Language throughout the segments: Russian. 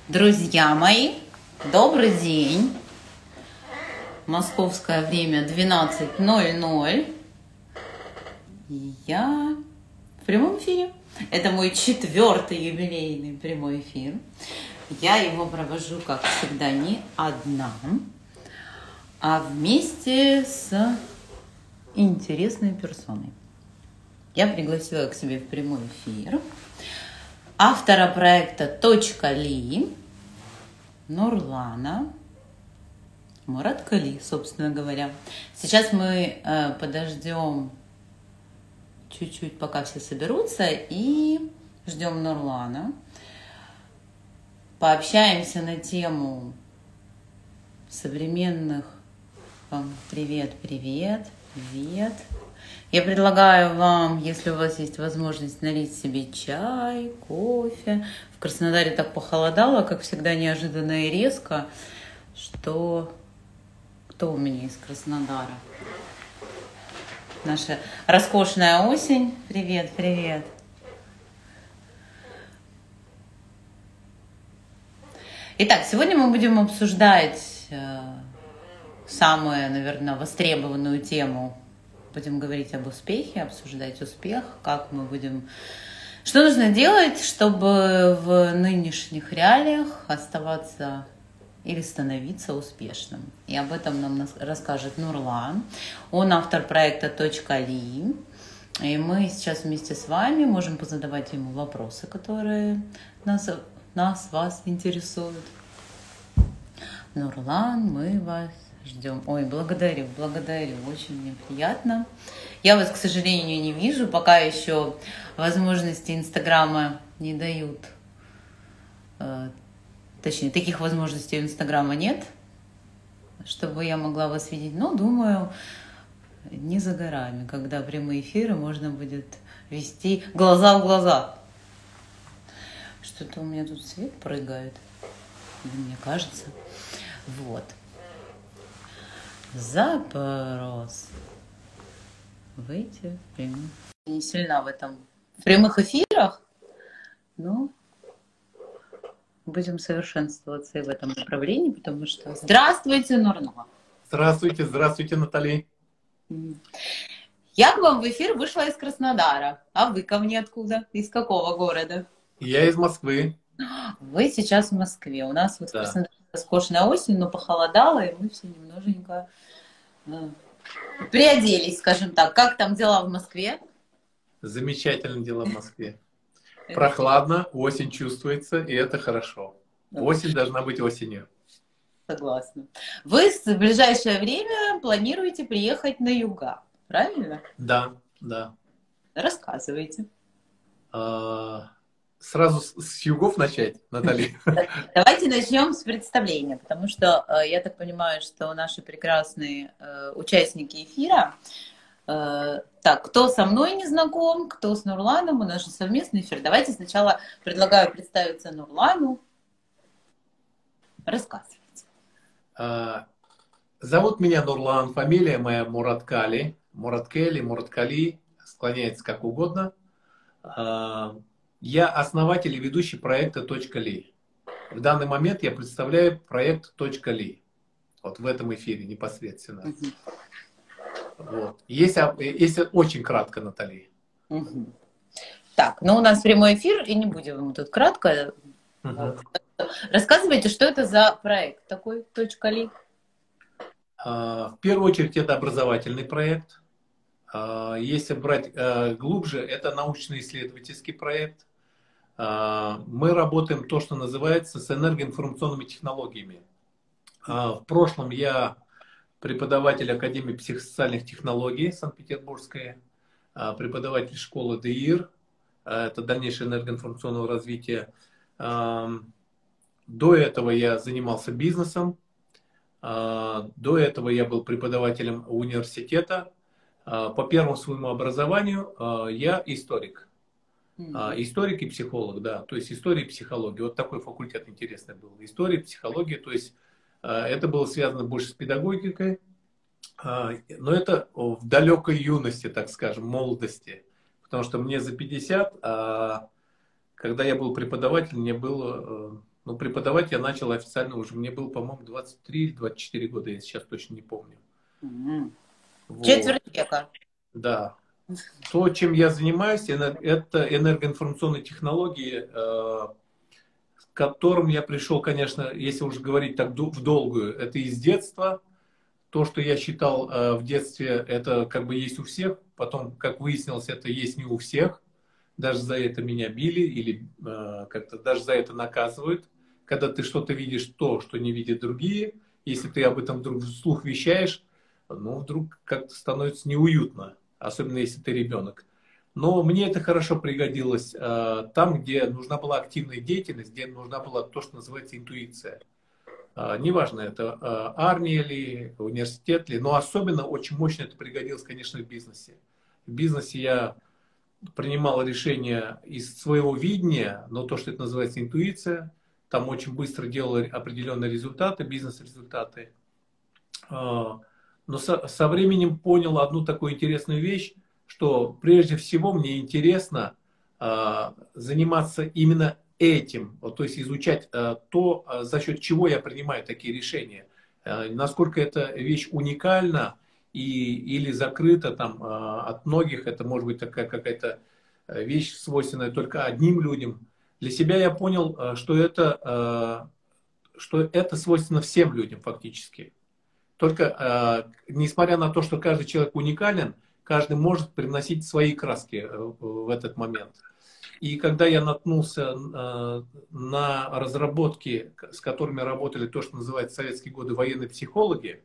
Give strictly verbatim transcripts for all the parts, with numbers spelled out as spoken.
Друзья мои, добрый день. Московское время двенадцать ноль ноль. И я в прямом эфире. Это мой четвертый юбилейный прямой эфир. Я его провожу, как всегда, не одна, а вместе с интересной персоной. Я пригласила к себе в прямой эфир автора проекта «Точка Ли» Нурлана Мураткали, собственно говоря. Сейчас мы э, подождем чуть-чуть, пока все соберутся, и ждем Нурлана. Пообщаемся на тему современных... Привет, привет, привет. Я предлагаю вам, если у вас есть возможность, налить себе чай, кофе. В Краснодаре так похолодало, как всегда, неожиданно и резко, что... Кто у меня из Краснодара? Наша роскошная осень. Привет, привет. Итак, сегодня мы будем обсуждать э, самую, наверное, востребованную тему. Будем говорить об успехе, обсуждать успех, как мы будем... Что нужно делать, чтобы в нынешних реалиях оставаться или становиться успешным. И об этом нам расскажет Нурлан. Он автор проекта «Точка Ли». И мы сейчас вместе с вами можем позадавать ему вопросы, которые нас, нас вас интересуют. Нурлан, мы вас ждем. Ой, благодарю, благодарю, очень мне приятно. Я вас, к сожалению, не вижу, пока еще возможности Инстаграма не дают. Точнее, таких возможностей у Инстаграма нет, чтобы я могла вас видеть. Но, думаю, не за горами, когда прямые эфиры можно будет вести глаза в глаза. Что-то у меня тут свет прыгает, мне кажется. Вот. Запрос. Выйти в прямых. Не сильна в этом. В прямых эфирах, но будем совершенствоваться и в этом направлении, потому что... Здравствуйте, Нурлан. Здравствуйте, здравствуйте, Натали. Я к вам в эфир вышла из Краснодара. А вы ко мне откуда? Из какого города? Я из Москвы. Вы сейчас в Москве. У нас вот Да. в Краснодаре роскошная осень, но похолодало, и мы все немножечко э, приоделись, скажем так. Как там дела в Москве? Замечательные дела в Москве. Прохладно, осень чувствуется, и это хорошо. Осень должна быть осенью. Согласна. Вы в ближайшее время планируете приехать на юга, правильно? Да, да. Рассказывайте. А, сразу с, с югов начать, Натали? Давайте начнем с представления, потому что я так понимаю, что наши прекрасные участники эфира... Так, кто со мной не знаком, кто с Нурланом, у нас же совместный эфир. Давайте сначала предлагаю представиться Нурлану. Рассказывайте. А, зовут меня Нурлан, фамилия моя Мураткали. Мураткели, Мураткали, склоняется как угодно. А, я основатель и ведущий проекта «Точка Ли». В данный момент я представляю проект «Точка Ли». Вот в этом эфире непосредственно. Uh-huh. Вот. Если, если очень кратко, Наталья. Угу. Так, ну у нас прямой эфир, и не будем тут кратко. Угу. Рассказывайте, что это за проект такой «Точка Ли»? В первую очередь, это образовательный проект. Если брать глубже, это научно-исследовательский проект. Мы работаем то, что называется, с энергоинформационными технологиями. В прошлом я преподаватель Академии психосоциальных технологий Санкт-Петербургской, преподаватель школы ДИИР, это дальнейшее энергоинформационного развития. До этого я занимался бизнесом, до этого я был преподавателем университета. По первому своему образованию я историк. Историк и психолог, да, то есть история и психология. Вот такой факультет интересный был. История, психология, то есть это было связано больше с педагогикой, но это в далекой юности, так скажем, молодости. Потому что мне за пятьдесят, а когда я был преподавателем, мне было Но преподавать я начал официально уже, мне было, по-моему, двадцать три или двадцать четыре года, я сейчас точно не помню. Мгм. Вот, Четверть века. да. То, чем я занимаюсь, эне- это энергоинформационные технологии, э, к которым я пришел, конечно, если уже говорить так ду- в долгую, это из детства. То, что я считал э, в детстве, это как бы есть у всех. Потом, как выяснилось, это есть не у всех. Даже за это меня били или э, как-то даже за это наказывают. Когда ты что-то видишь, то, что не видят другие, если ты об этом вдруг вслух вещаешь, ну, вдруг как-то становится неуютно, особенно если ты ребенок. Но мне это хорошо пригодилось э, там, где нужна была активная деятельность, где нужна была то, что называется интуиция. А, Неважно, это а, армия ли, университет ли, но особенно очень мощно это пригодилось, конечно, в бизнесе. В бизнесе я принимал решения из своего видения, но то, что это называется интуиция, там очень быстро делал определенные результаты, бизнес-результаты. А, Но со, со временем понял одну такую интересную вещь, что прежде всего мне интересно а, заниматься именно этим, вот, то есть изучать а, то, а, за счет чего я принимаю такие решения, А, насколько эта вещь уникальна и, или закрыта там, а, от многих, это может быть такая какая-то э, вещь, свойственная только одним людям. Для себя я понял, а, что это, а, что это свойственно всем людям фактически. Только, э, несмотря на то, что каждый человек уникален, каждый может привносить свои краски э, в этот момент. И когда я наткнулся э, на разработки, с которыми работали то, что называется в советские годы военные психологи,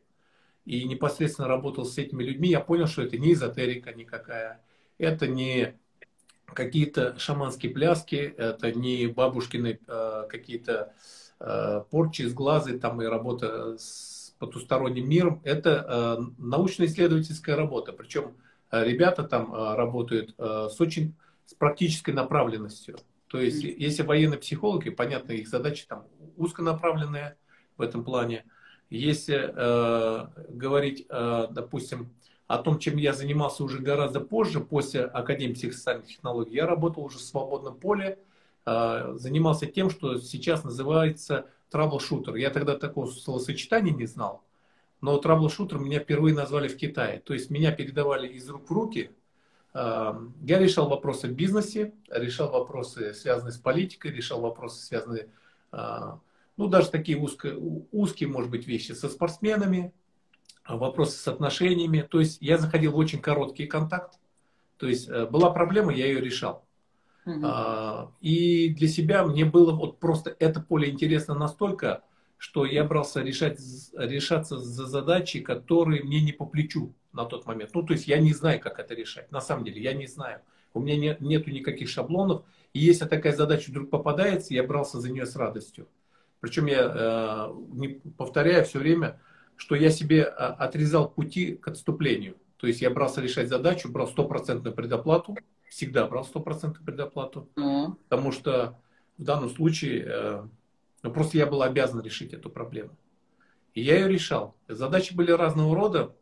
и непосредственно работал с этими людьми, я понял, что это не эзотерика никакая, это не какие-то шаманские пляски, это не бабушкины э, какие-то э, порчи с глаза там, и работа с потусторонним миром. Это э, научно-исследовательская работа. Причем э, ребята там э, работают э, с очень с практической направленностью. То есть, если военные психологи, понятно, их задача там узконаправленная в этом плане. Если э, говорить, э, допустим, о том, чем я занимался уже гораздо позже, после Академии психосоциальных технологий, я работал уже в свободном поле, э, занимался тем, что сейчас называется траблшутер. Я тогда такого словосочетания не знал, но траблшутер меня впервые назвали в Китае. То есть меня передавали из рук в руки. Э, Я решал вопросы в бизнесе, решал вопросы, связанные с политикой, решал вопросы, связанные, э, ну, даже такие узко, узкие, может быть, вещи со спортсменами, вопросы с отношениями. То есть я заходил в очень короткий контакт. То есть э, была проблема, я ее решал. Мгм. А, И для себя мне было вот просто это поле интересно настолько, что я брался решать, решаться за задачи, которые мне не по плечу на тот момент. Ну, то есть я не знаю, как это решать. На самом деле, я не знаю. У меня нет, нету никаких шаблонов. И если такая задача вдруг попадается, я брался за нее с радостью. Причем я э, не повторяю все время, что я себе э, отрезал пути к отступлению. То есть я брался решать задачу, брал стопроцентную предоплату, всегда брал стопроцентную предоплату, Ну, потому что в данном случае э, ну, просто я был обязан решить эту проблему. И я ее решал. Задачи были разного рода.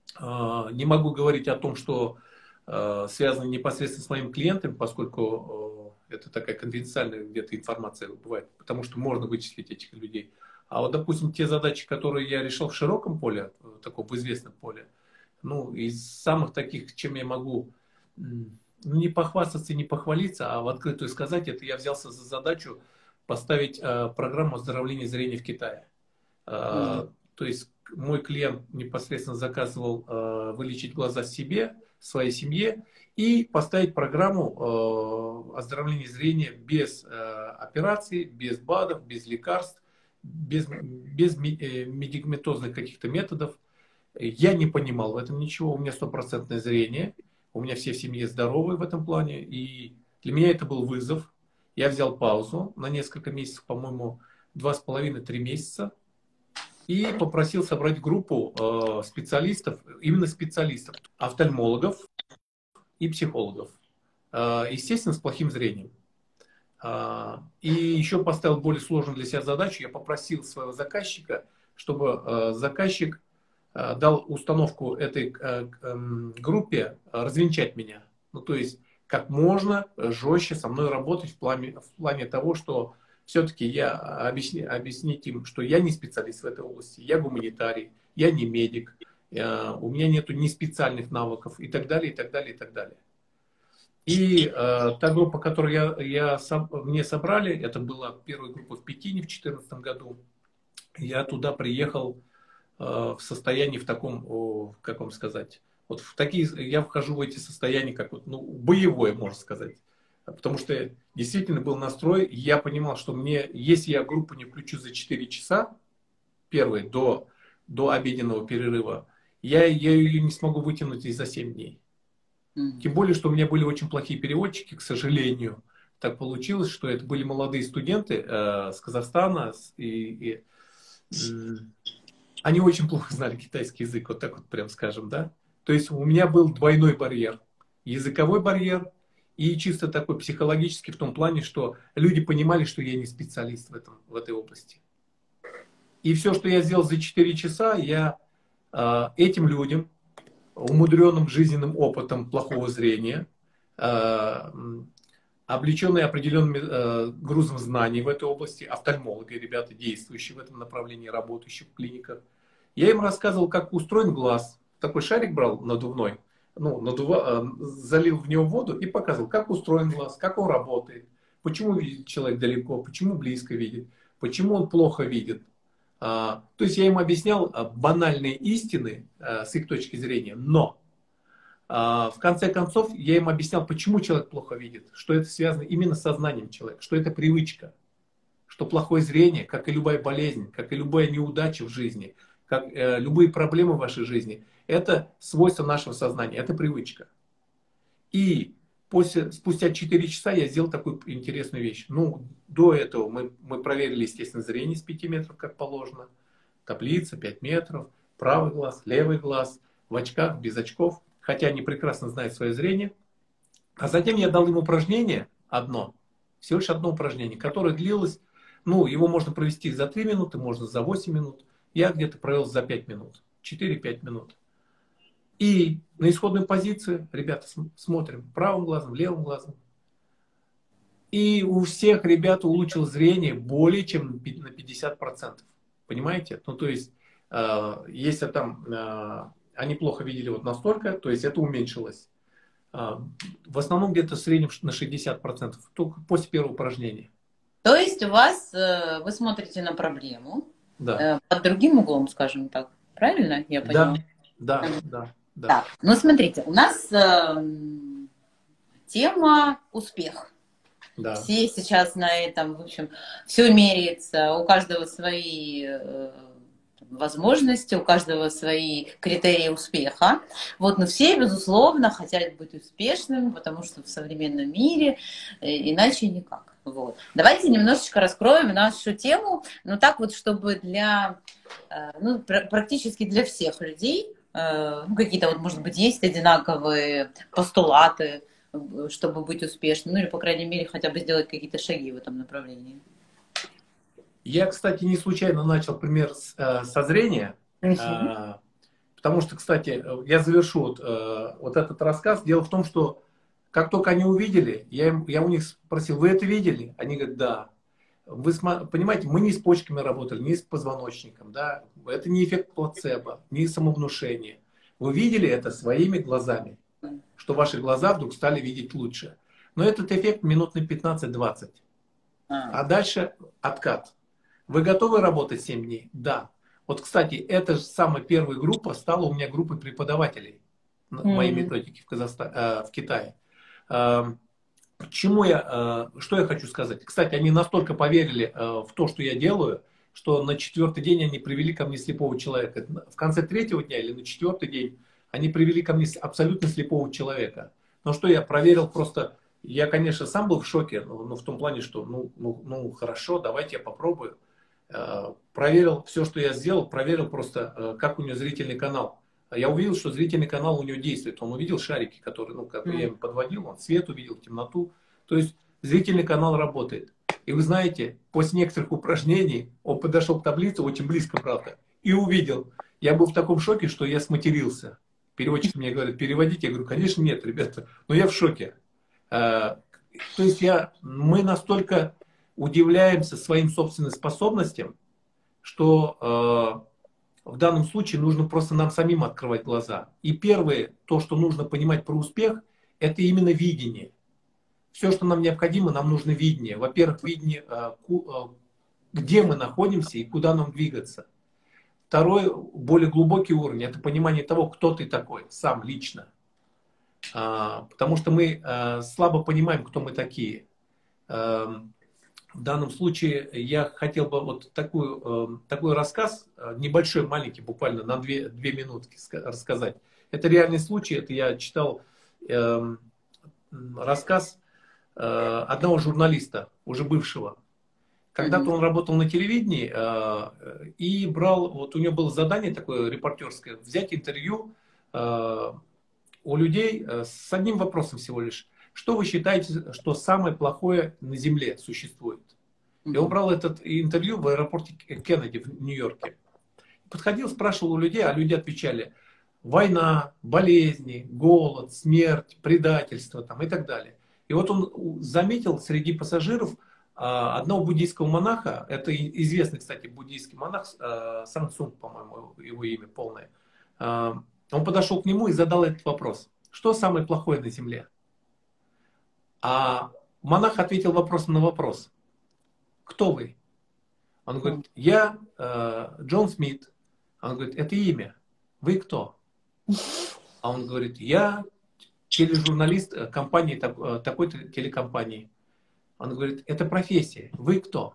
Э, Не могу говорить о том, что э, связано непосредственно с моим клиентом, поскольку э, это такая конфиденциальная где-то информация бывает, потому что можно вычислить этих людей. А вот, допустим, те задачи, которые я решал в широком поле, в таком в известном поле, ну, из самых таких, чем я могу м, ну, не похвастаться, не похвалиться, а в открытую сказать, это я взялся за задачу поставить э, программу оздоровления зрения в Китае. мгм. Э, то есть мой клиент непосредственно заказывал э, вылечить глаза себе, своей семье и поставить программу э, оздоровления зрения без э, операций, без БАДов, без лекарств, без, без ми- э, медикаментозных каких-то методов. Я не понимал в этом ничего, у меня стопроцентное зрение, у меня все в семье здоровы в этом плане, и для меня это был вызов. Я взял паузу на несколько месяцев, по-моему, два с половиной-три месяца, и попросил собрать группу э, специалистов, именно специалистов, офтальмологов и психологов, э, естественно, с плохим зрением. А, И еще поставил более сложную для себя задачу. Я попросил своего заказчика, чтобы э, заказчик э, дал установку этой э, эм, группе э, развенчать меня. Ну, то есть, как можно жестче со мной работать в плане, в плане того, что все-таки я объясни, объяснить им, что я не специалист в этой области, я гуманитарий, я не медик, э, у меня нету ни специальных навыков и так далее, и так далее, и так далее. И э, та группа, которую я, я соб, мне собрали, это была первая группа в Пекине в две тысячи четырнадцатом году. Я туда приехал э, в состоянии в таком, о, как вам сказать, вот в такие, я вхожу в эти состояния, как вот, ну, боевое, можно сказать. Потому что действительно был настрой, и я понимал, что мне, если я группу не включу за четыре часа, первой, до, до обеденного перерыва, я, я ее не смогу вытянуть и за семь дней. Тем более, что у меня были очень плохие переводчики, к сожалению. Так получилось, что это были молодые студенты э, с Казахстана, и, и э, они очень плохо знали китайский язык, вот так вот прям скажем, да. То есть у меня был двойной барьер. Языковой барьер и чисто такой психологический в том плане, что люди понимали, что я не специалист в, этом, в этой области. И все, что я сделал за четыре часа, я э, этим людям, умудренным жизненным опытом плохого зрения, э, облеченные определенным э, грузом знаний в этой области, офтальмологи, ребята, действующие в этом направлении, работающие в клиниках. Я им рассказывал, как устроен глаз. Такой шарик брал надувной, ну, надува, э, залил в него воду и показывал, как устроен глаз, как он работает, почему видит человек далеко, почему близко видит, почему он плохо видит. То есть я им объяснял банальные истины с их точки зрения, но в конце концов я им объяснял, почему человек плохо видит, что это связано именно с сознанием человека, что это привычка, что плохое зрение, как и любая болезнь, как и любая неудача в жизни, как любые проблемы в вашей жизни, это свойство нашего сознания, это привычка. И После, спустя четыре часа я сделал такую интересную вещь. Ну, до этого мы, мы проверили, естественно, зрение с пяти метров, как положено. Таблица, пять метров, правый глаз, левый глаз, в очках, без очков. Хотя они прекрасно знают свое зрение. А затем я дал им упражнение одно, всего лишь одно упражнение, которое длилось, ну, его можно провести за три минуты, можно за восемь минут. Я где-то провел за пять минут, четыре-пять минут. И на исходную позицию, ребята, смотрим правым глазом, левым глазом. И у всех ребят улучшилось зрение более чем на пятьдесят процентов. Понимаете? Ну, то есть, э, если там э, они плохо видели вот настолько, то есть это уменьшилось. Э, в основном где-то в среднем на шестьдесят процентов, только после первого упражнения. То есть у вас, э, вы смотрите на проблему, да. э, под другим углом, скажем так. Правильно я поняла? Да, да, да. Да. Так, ну смотрите, у нас э, тема успех. Да. Все сейчас на этом, в общем, все меряется, у каждого свои э, возможности, у каждого свои критерии успеха. Вот, но все, безусловно, хотят быть успешными, потому что в современном мире э, иначе никак. Вот. Давайте немножечко раскроем нашу тему, но так вот, чтобы для, э, ну, пр- практически для всех людей, ну, какие-то, вот, может быть, есть одинаковые постулаты, чтобы быть успешным, ну или, по крайней мере, хотя бы сделать какие-то шаги в этом направлении. Я, кстати, не случайно начал пример с, э, со зрения, uh-huh. э, потому что, кстати, я завершу вот, э, вот этот рассказ. Дело в том, что как только они увидели, я, им, я у них спросил, вы это видели? Они говорят, да. Вы понимаете, мы не с почками работали, не с позвоночником, да, это не эффект плацебо, не самовнушение. Вы видели это своими глазами, что ваши глаза вдруг стали видеть лучше. Но этот эффект минут на пятнадцать-двадцать. А дальше откат. Вы готовы работать семь дней? Да. Вот, кстати, эта же самая первая группа стала у меня группой преподавателей mm-hmm. моей методики в, Казахстане, э, в Китае. Чему я, что я хочу сказать? Кстати, они настолько поверили в то, что я делаю, что на четвертый день они привели ко мне слепого человека. В конце третьего дня или на четвертый день они привели ко мне абсолютно слепого человека. Но что я проверил просто, я, конечно, сам был в шоке, но, но в том плане, что ну, ну, ну хорошо, давайте я попробую. Проверил все, что я сделал, проверил просто, как у него зрительный канал. Я увидел, что зрительный канал у него действует. Он увидел шарики, которые, ну, как mm. я им подводил, он свет увидел, темноту. То есть зрительный канал работает. И вы знаете, после некоторых упражнений он подошел к таблице, очень близко, правда, и увидел. Я был в таком шоке, что я сматерился. Переводчик мне говорит, переводите. Я говорю, конечно, нет, ребята, но я в шоке. То есть я, мы настолько удивляемся своим собственным способностям, что э, в данном случае нужно просто нам самим открывать глаза. И первое, то, что нужно понимать про успех, это именно видение. Все, что нам необходимо, нам нужно видение. Во-первых, видение, э, ку, э, где мы находимся и куда нам двигаться. Второй, более глубокий уровень, это понимание того, кто ты такой, сам лично. А, потому что мы а, слабо понимаем, кто мы такие. А, в данном случае я хотел бы вот такую, а, такой рассказ, небольшой, маленький, буквально на две, две минутки рассказать. Это реальный случай, это я читал а, рассказ а, одного журналиста, уже бывшего. Когда-то он работал на телевидении э, и брал, вот у него было задание такое репортерское, взять интервью э, у людей э, с одним вопросом всего лишь. Что вы считаете, что самое плохое на Земле существует? И он брал это интервью в аэропорте Кеннеди в Нью-Йорке. Подходил, спрашивал у людей, а люди отвечали: война, болезни, голод, смерть, предательство там, и так далее. И вот он заметил среди пассажиров одного буддийского монаха, это известный, кстати, буддийский монах, Сан Цунг, по-моему, его имя полное. Он подошел к нему и задал этот вопрос: что самое плохое на земле? А монах ответил вопросом на вопрос: кто вы? Он говорит: я Джон Смит. Он говорит: это имя. Вы кто? А он говорит: я тележурналист компании, такой-то телекомпании. Он говорит: это профессия. Вы кто?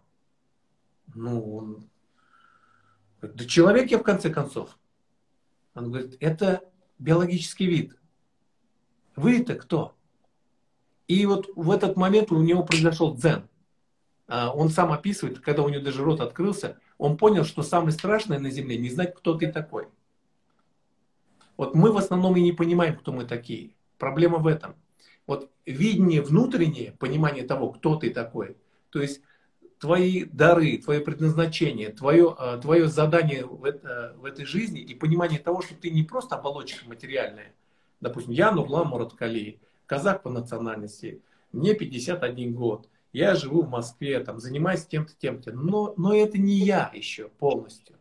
Ну, он говорит: да человек я в конце концов. Он говорит: это биологический вид. Вы-то кто? И вот в этот момент у него произошел дзен. Он сам описывает, когда у него даже рот открылся, он понял, что самое страшное на Земле — не знать, кто ты такой. Вот мы в основном и не понимаем, кто мы такие. Проблема в этом. Вот видение внутреннее, понимание того, кто ты такой, то есть твои дары, твое предназначение, твое, твое задание в, это, в этой жизни и понимание того, что ты не просто оболочка материальная. Допустим, я Нурлан Мураткали, казах по национальности, мне пятьдесят один год, я живу в Москве, там, занимаюсь тем-то, тем-то, но, но это не я еще полностью.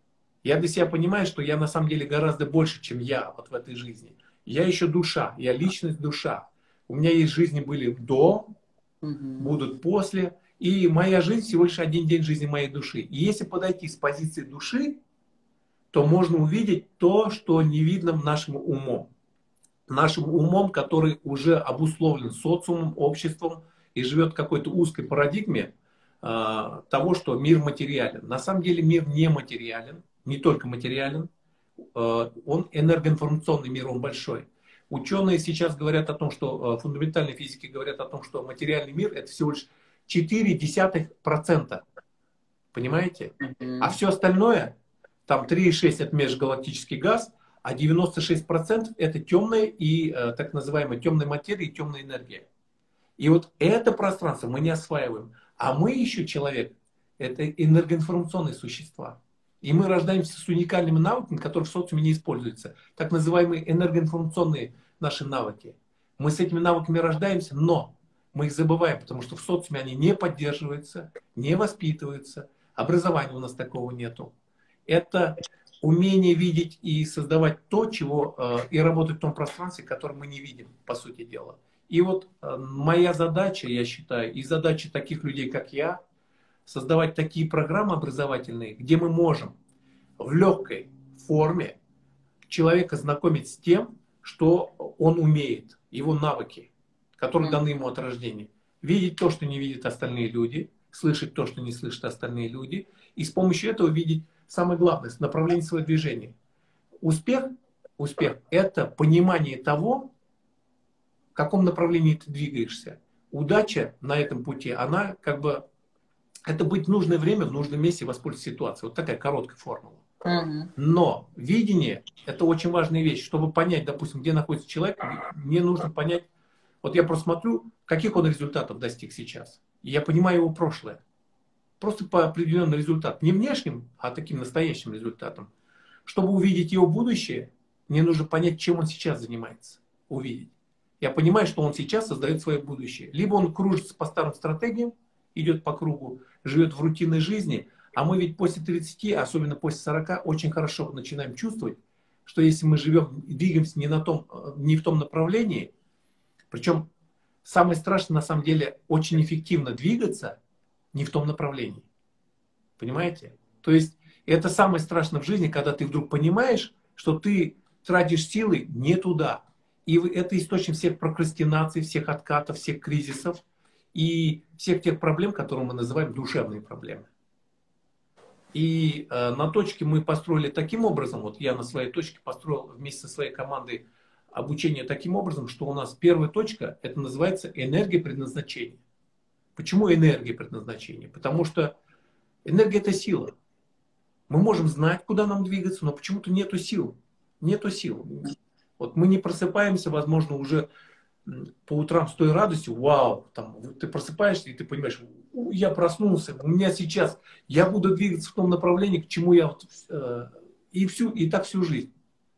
Я для себя понимаю, что я на самом деле гораздо больше, чем я вот в этой жизни. Я еще душа, я личность, душа. У меня есть жизни были до, угу. будут после. И моя жизнь всего лишь один день жизни моей души. И если подойти с позиции души, то можно увидеть то, что не видно нашим умом. Нашим умом, который уже обусловлен социумом, обществом и живет в какой-то узкой парадигме э, того, что мир материален. На самом деле мир не материален, не только материален. Э, он энергоинформационный мир, он большой. Ученые сейчас говорят о том, что фундаментальные физики говорят о том, что материальный мир — это всего лишь четыре десятых процента. Понимаете? Mm-hmm. А все остальное, там три и шесть это межгалактический газ, а девяносто шесть процентов это темная и э, так называемая темная материя и темная энергия. И вот это пространство мы не осваиваем. А мы еще человек, это энергоинформационные существа. И мы рождаемся с уникальными навыками, которые в социуме не используются. Так называемые энергоинформационные наши навыки. Мы с этими навыками рождаемся, но мы их забываем, потому что в социуме они не поддерживаются, не воспитываются. Образования у нас такого нету. Это умение видеть и создавать то, чего э, и работать в том пространстве, которое мы не видим, по сути дела. И вот э, моя задача, я считаю, и задача таких людей, как я, создавать такие программы образовательные, где мы можем в легкой форме человека знакомить с тем, что он умеет, его навыки, которые даны ему от рождения. Видеть то, что не видят остальные люди, слышать то, что не слышат остальные люди, и с помощью этого видеть самое главное, направление своего движения. Успех, успех – это понимание того, в каком направлении ты двигаешься. Удача на этом пути, она как бы, это быть в нужное время, в нужном месте, воспользоваться ситуацией. Вот такая короткая формула. Uh-huh. Но видение – это очень важная вещь. Чтобы понять, допустим, где находится человек, мне нужно понять, вот я просто смотрю, каких он результатов достиг сейчас. И я понимаю его прошлое. Просто по определенному результату. Не внешним, а таким настоящим результатом. Чтобы увидеть его будущее, мне нужно понять, чем он сейчас занимается. Увидеть. Я понимаю, что он сейчас создает свое будущее. Либо он кружится по старым стратегиям идет по кругу, живет в рутинной жизни. А мы ведь после тридцати, особенно после сорока, очень хорошо начинаем чувствовать, что если мы живем, двигаемся не, на том, не в том направлении, причем самое страшное на самом деле очень эффективно двигаться не в том направлении. Понимаете? То есть это самое страшное в жизни, когда ты вдруг понимаешь, что ты тратишь силы не туда. И это источник всех прокрастинаций, всех откатов, всех кризисов и всех тех проблем, которые мы называем душевные проблемы. И э, на точке мы построили таким образом, вот я на своей точке построил вместе со своей командой обучение таким образом, что у нас первая точка, это называется энергия предназначения. Почему энергия предназначения? Потому что энергия — это сила. Мы можем знать, куда нам двигаться, но почему-то нету сил. Нету сил. Вот мы не просыпаемся, возможно, уже по утрам с той радостью, вау, там, ты просыпаешься и ты понимаешь, я проснулся, у меня сейчас, я буду двигаться в том направлении, к чему я, вот, э, и, всю, и так всю жизнь.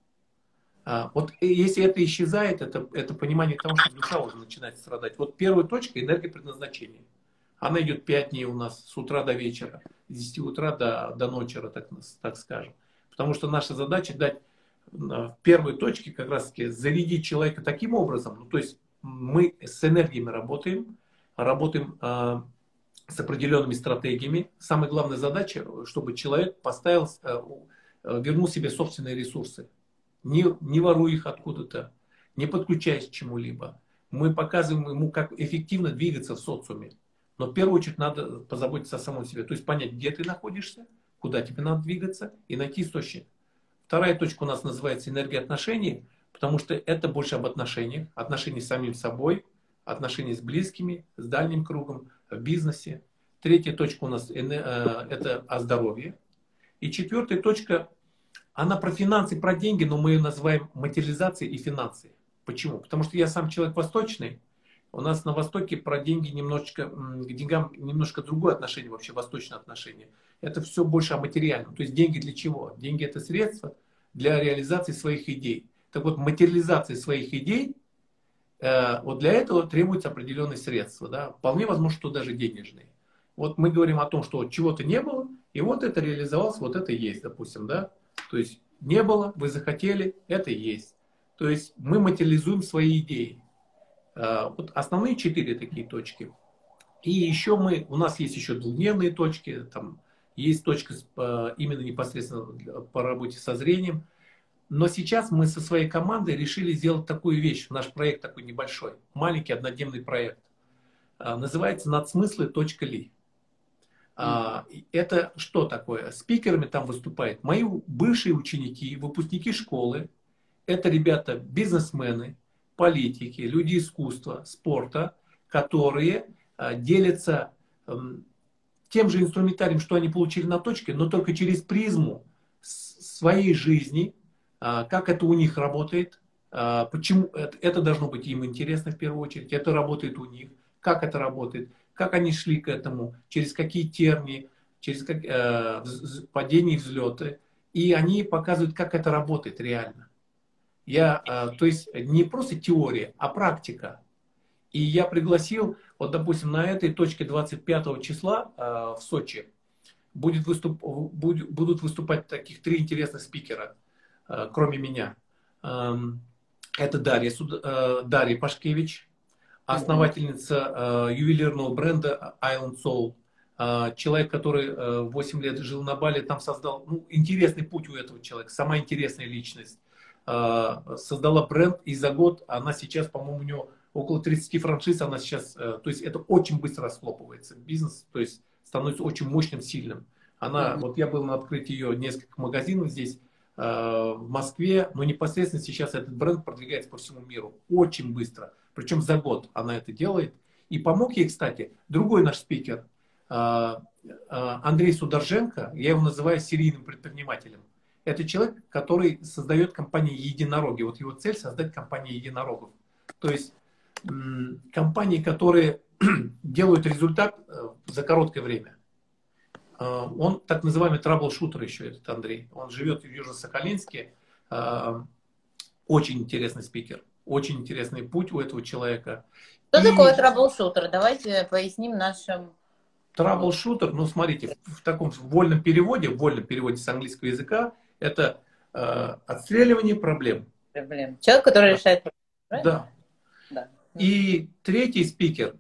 А, вот если это исчезает, это, это понимание того, что душа уже начинает страдать. Вот первая точка — энергия предназначения. Она идет пять дней у нас с утра до вечера, с десяти утра до, до ночи, так, так скажем. Потому что наша задача дать в первой точке как раз таки зарядить человека таким образом, ну, то есть мы с энергиями работаем, работаем э, с определенными стратегиями. Самая главная задача, чтобы человек поставил, э, вернул себе собственные ресурсы. Не, не воруя их откуда-то, не подключаясь к чему-либо. Мы показываем ему, как эффективно двигаться в социуме. Но в первую очередь надо позаботиться о самом себе. То есть понять, где ты находишься, куда тебе надо двигаться и найти источник. Вторая точка у нас называется энергия отношений, потому что это больше об отношениях. Отношения с самим собой, отношения с близкими, с дальним кругом, в бизнесе. Третья точка у нас это о здоровье. И четвертая точка, она про финансы, про деньги, но мы ее называем материализацией и финансы. Почему? Потому что я сам человек восточный. У нас на Востоке про деньги немножечко, к деньгам немножко другое отношение, вообще восточное отношение. Это все больше о материальном. То есть деньги для чего? Деньги — это средства для реализации своих идей. Так вот, материализация своих идей, э, вот для этого требуются определенные средства. Да? Вполне возможно, что даже денежные. Вот мы говорим о том, что чего-то не было, и вот это реализовалось, вот это и есть, допустим. Да? То есть не было, вы захотели, это и есть. То есть мы материализуем свои идеи. Вот основные четыре такие точки. И еще мы, у нас есть еще двухдневные точки, там есть точка именно непосредственно по работе со зрением. Но сейчас мы со своей командой решили сделать такую вещь. Наш проект такой небольшой, маленький однодневный проект. Называется надсмыслы.ли. Это что такое? Спикерами там выступают мои бывшие ученики, выпускники школы. Это ребята бизнесмены, политики, люди искусства, спорта, которые э, делятся э, тем же инструментарием, что они получили на точке, но только через призму своей жизни, э, как это у них работает, э, почему это, это должно быть им интересно в первую очередь, это работает у них, как это работает, как они шли к этому, через какие тернии, через как, э, падения и взлеты, и они показывают, как это работает реально. Я, то есть не просто теория, а практика. И я пригласил, вот допустим, на этой точке двадцать пятого числа в Сочи будет выступ, будут выступать таких три интересных спикера, кроме меня. Это Дарья, Дарья Пашкевич, основательница ювелирного бренда Island Soul. Человек, который восемь лет жил на Бали, там создал, ну, интересный путь у этого человека, сама интересная личность. Создала бренд, и за год она сейчас, по-моему, у нее около тридцати франшиз, она сейчас, то есть это очень быстро расхлопывается. Бизнес, то есть становится очень мощным, сильным. Она, mm-hmm. вот я был на открытии ее нескольких магазинов здесь, в Москве, но непосредственно сейчас этот бренд продвигается по всему миру очень быстро. Причем за год она это делает. И помог ей, кстати, другой наш спикер, Андрей Сударженко, я его называю серийным предпринимателем. Это человек, который создает компанию единороги. Вот его цель — создать компанию единорогов. То есть компании, которые делают результат за короткое время. Он так называемый трабл-шутер еще, этот Андрей. Он живет в Южно-Сахалинске. Очень интересный спикер. Очень интересный путь у этого человека. Что И... такое трабл-шутер? Давайте поясним нашим Траблшутер, ну смотрите, в, в таком вольном переводе, в вольном переводе с английского языка, это э, отстреливание проблем. Проблем. Человек, который Да. решает проблемы, правильно? Да. Да. И третий спикер,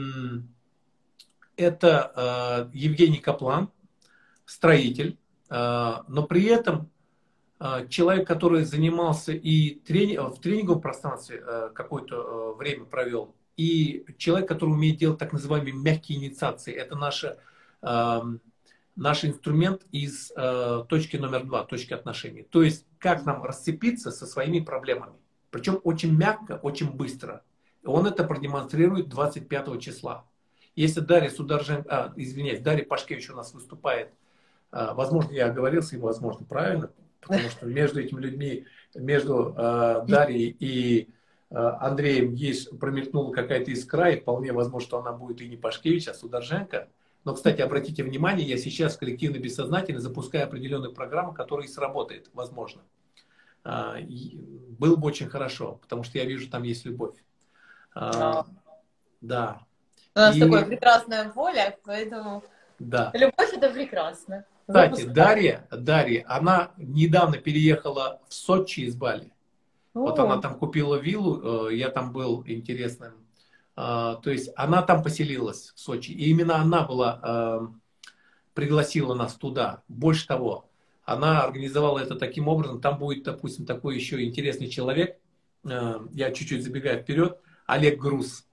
это э, Евгений Каплан, строитель, э, но при этом э, человек, который занимался и трени в тренинговом пространстве э, какое-то э, время провел, и человек, который умеет делать так называемые мягкие инициации. Это наша, э, наш инструмент из э, точки номер два, точки отношений. То есть, как нам расцепиться со своими проблемами. Причем очень мягко, очень быстро. Он это продемонстрирует двадцать пятого числа. Если Дарья Сударженко, а, извиняюсь, Дарья Пашкевич у нас выступает, а, возможно, я оговорился, и возможно, правильно, потому что между этими людьми, между а, Дарьей и а, Андреем есть, промелькнула какая-то искра, и вполне возможно, что она будет и не Пашкевич, а Сударженко. Но, кстати, обратите внимание, я сейчас коллективно бессознательно запускаю определенную программу, которая и сработает, возможно. А, и было бы очень хорошо, потому что я вижу, там есть любовь. А, да. У нас И, такое прекрасное поле, поэтому да. любовь это прекрасно. Кстати, Запускаем. Дарья, Дарья, она недавно переехала в Сочи из Бали. Вот она О, там купила виллу, э, я там был интересным. А, То есть она там поселилась в Сочи. И именно она была, э, пригласила нас туда. Больше того, она организовала это таким образом. Там будет, допустим, такой еще интересный человек. э, Я чуть-чуть забегаю вперед. Олег Груз.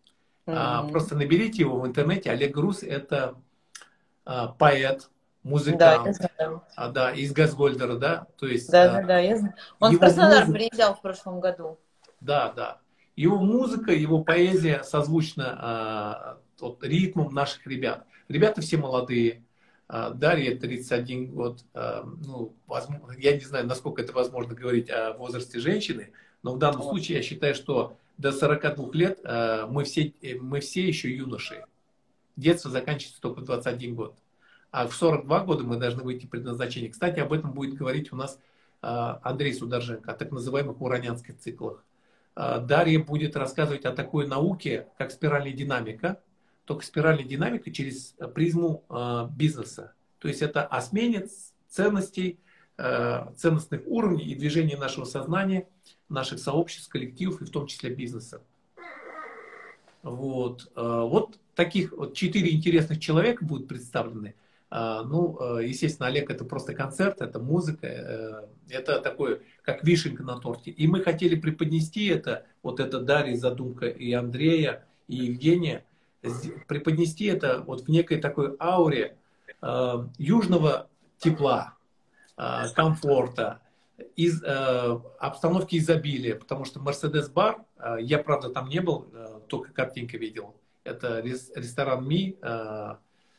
А, мгм. Просто наберите его в интернете. Олег Груз это а, поэт, Да, я музыкант, знаю. а, да, из Газгольдера, да, то есть Да, да, а, да, я знаю. Он в его Краснодар музыка, приезжал в прошлом году. да, да, его музыка, его поэзия созвучна а, вот, ритмом наших ребят. Ребята все молодые. А, Дарья тридцать один год, а, ну, возможно, я не знаю, насколько это возможно говорить о возрасте женщины, но в данном Вот. случае я считаю, что до сорока двух лет а, мы все, мы все еще юноши. Детство заканчивается только в двадцать один год. А в сорок два года мы должны выйти в предназначение. Кстати, об этом будет говорить у нас а, Андрей Сударженко, о так называемых уранянских циклах. А, Дарья будет рассказывать о такой науке, как спиральная динамика, только спиральная динамика через призму а, бизнеса. То есть это о смене ценностей, а, ценностных уровней и движения нашего сознания, наших сообществ, коллективов и в том числе бизнеса. Вот, а, вот таких вот четыре интересных человека будут представлены. А, Ну, э, естественно, Олег это просто концерт, это музыка, э, это такое, как вишенка на торте. И мы хотели преподнести это, вот это Дарья задумка и Андрея, и Евгения, с- преподнести это вот в некой такой ауре э, южного тепла, э, комфорта, из э, обстановки изобилия, потому что Мерседес-бар, э, я, правда, там не был, э, только картинка видел, это рес- ресторан Ми, э,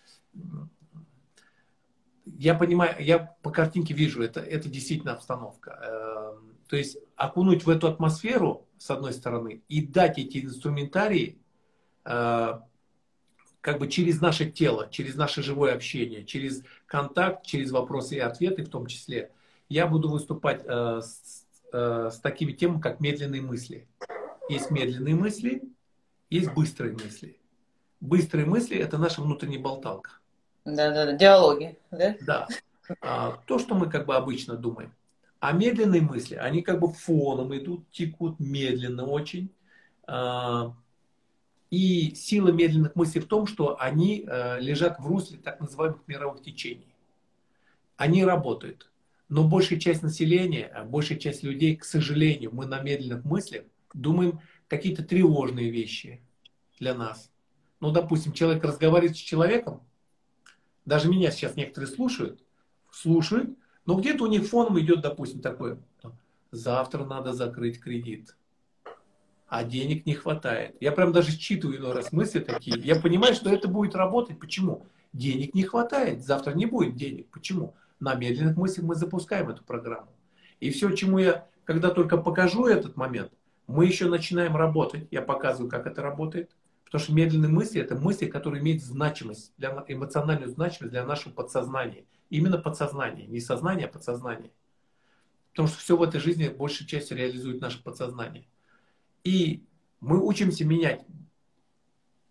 я понимаю, я по картинке вижу, это, это действительно обстановка. Эм, То есть окунуть в эту атмосферу, с одной стороны, и дать эти инструментарии э, как бы через наше тело, через наше живое общение, через контакт, через вопросы и ответы в том числе. Я буду выступать э, с, э, с такими темами, как медленные мысли. Есть медленные мысли, есть быстрые мысли. Быстрые мысли – это наша внутренняя болталка. Да, да, да, диалоги, да? Да. А, то, что мы как бы обычно думаем. А медленные мысли, они как бы фоном идут, текут медленно очень. А, и сила медленных мыслей в том, что они а, лежат в русле так называемых мировых течений. Они работают. Но большая часть населения, а большая часть людей, к сожалению, мы на медленных мыслях думаем какие-то тревожные вещи для нас. Ну, допустим, человек разговаривает с человеком, даже меня сейчас некоторые слушают, слушают, но где-то у них фоном идет, допустим, такое, завтра надо закрыть кредит, а денег не хватает. Я прям даже считываю иной раз мысли такие. Я понимаю, что это будет работать. Почему? Денег не хватает, завтра не будет денег. Почему? На медленных мыслях мы запускаем эту программу. И все, чему я, когда только покажу этот момент, мы еще начинаем работать. Я показываю, как это работает. Потому что медленные мысли – это мысли, которые имеют значимость, для, эмоциональную значимость для нашего подсознания. Именно подсознание. Не сознание, а подсознание. Потому что все в этой жизни большей частью реализует наше подсознание. И мы учимся менять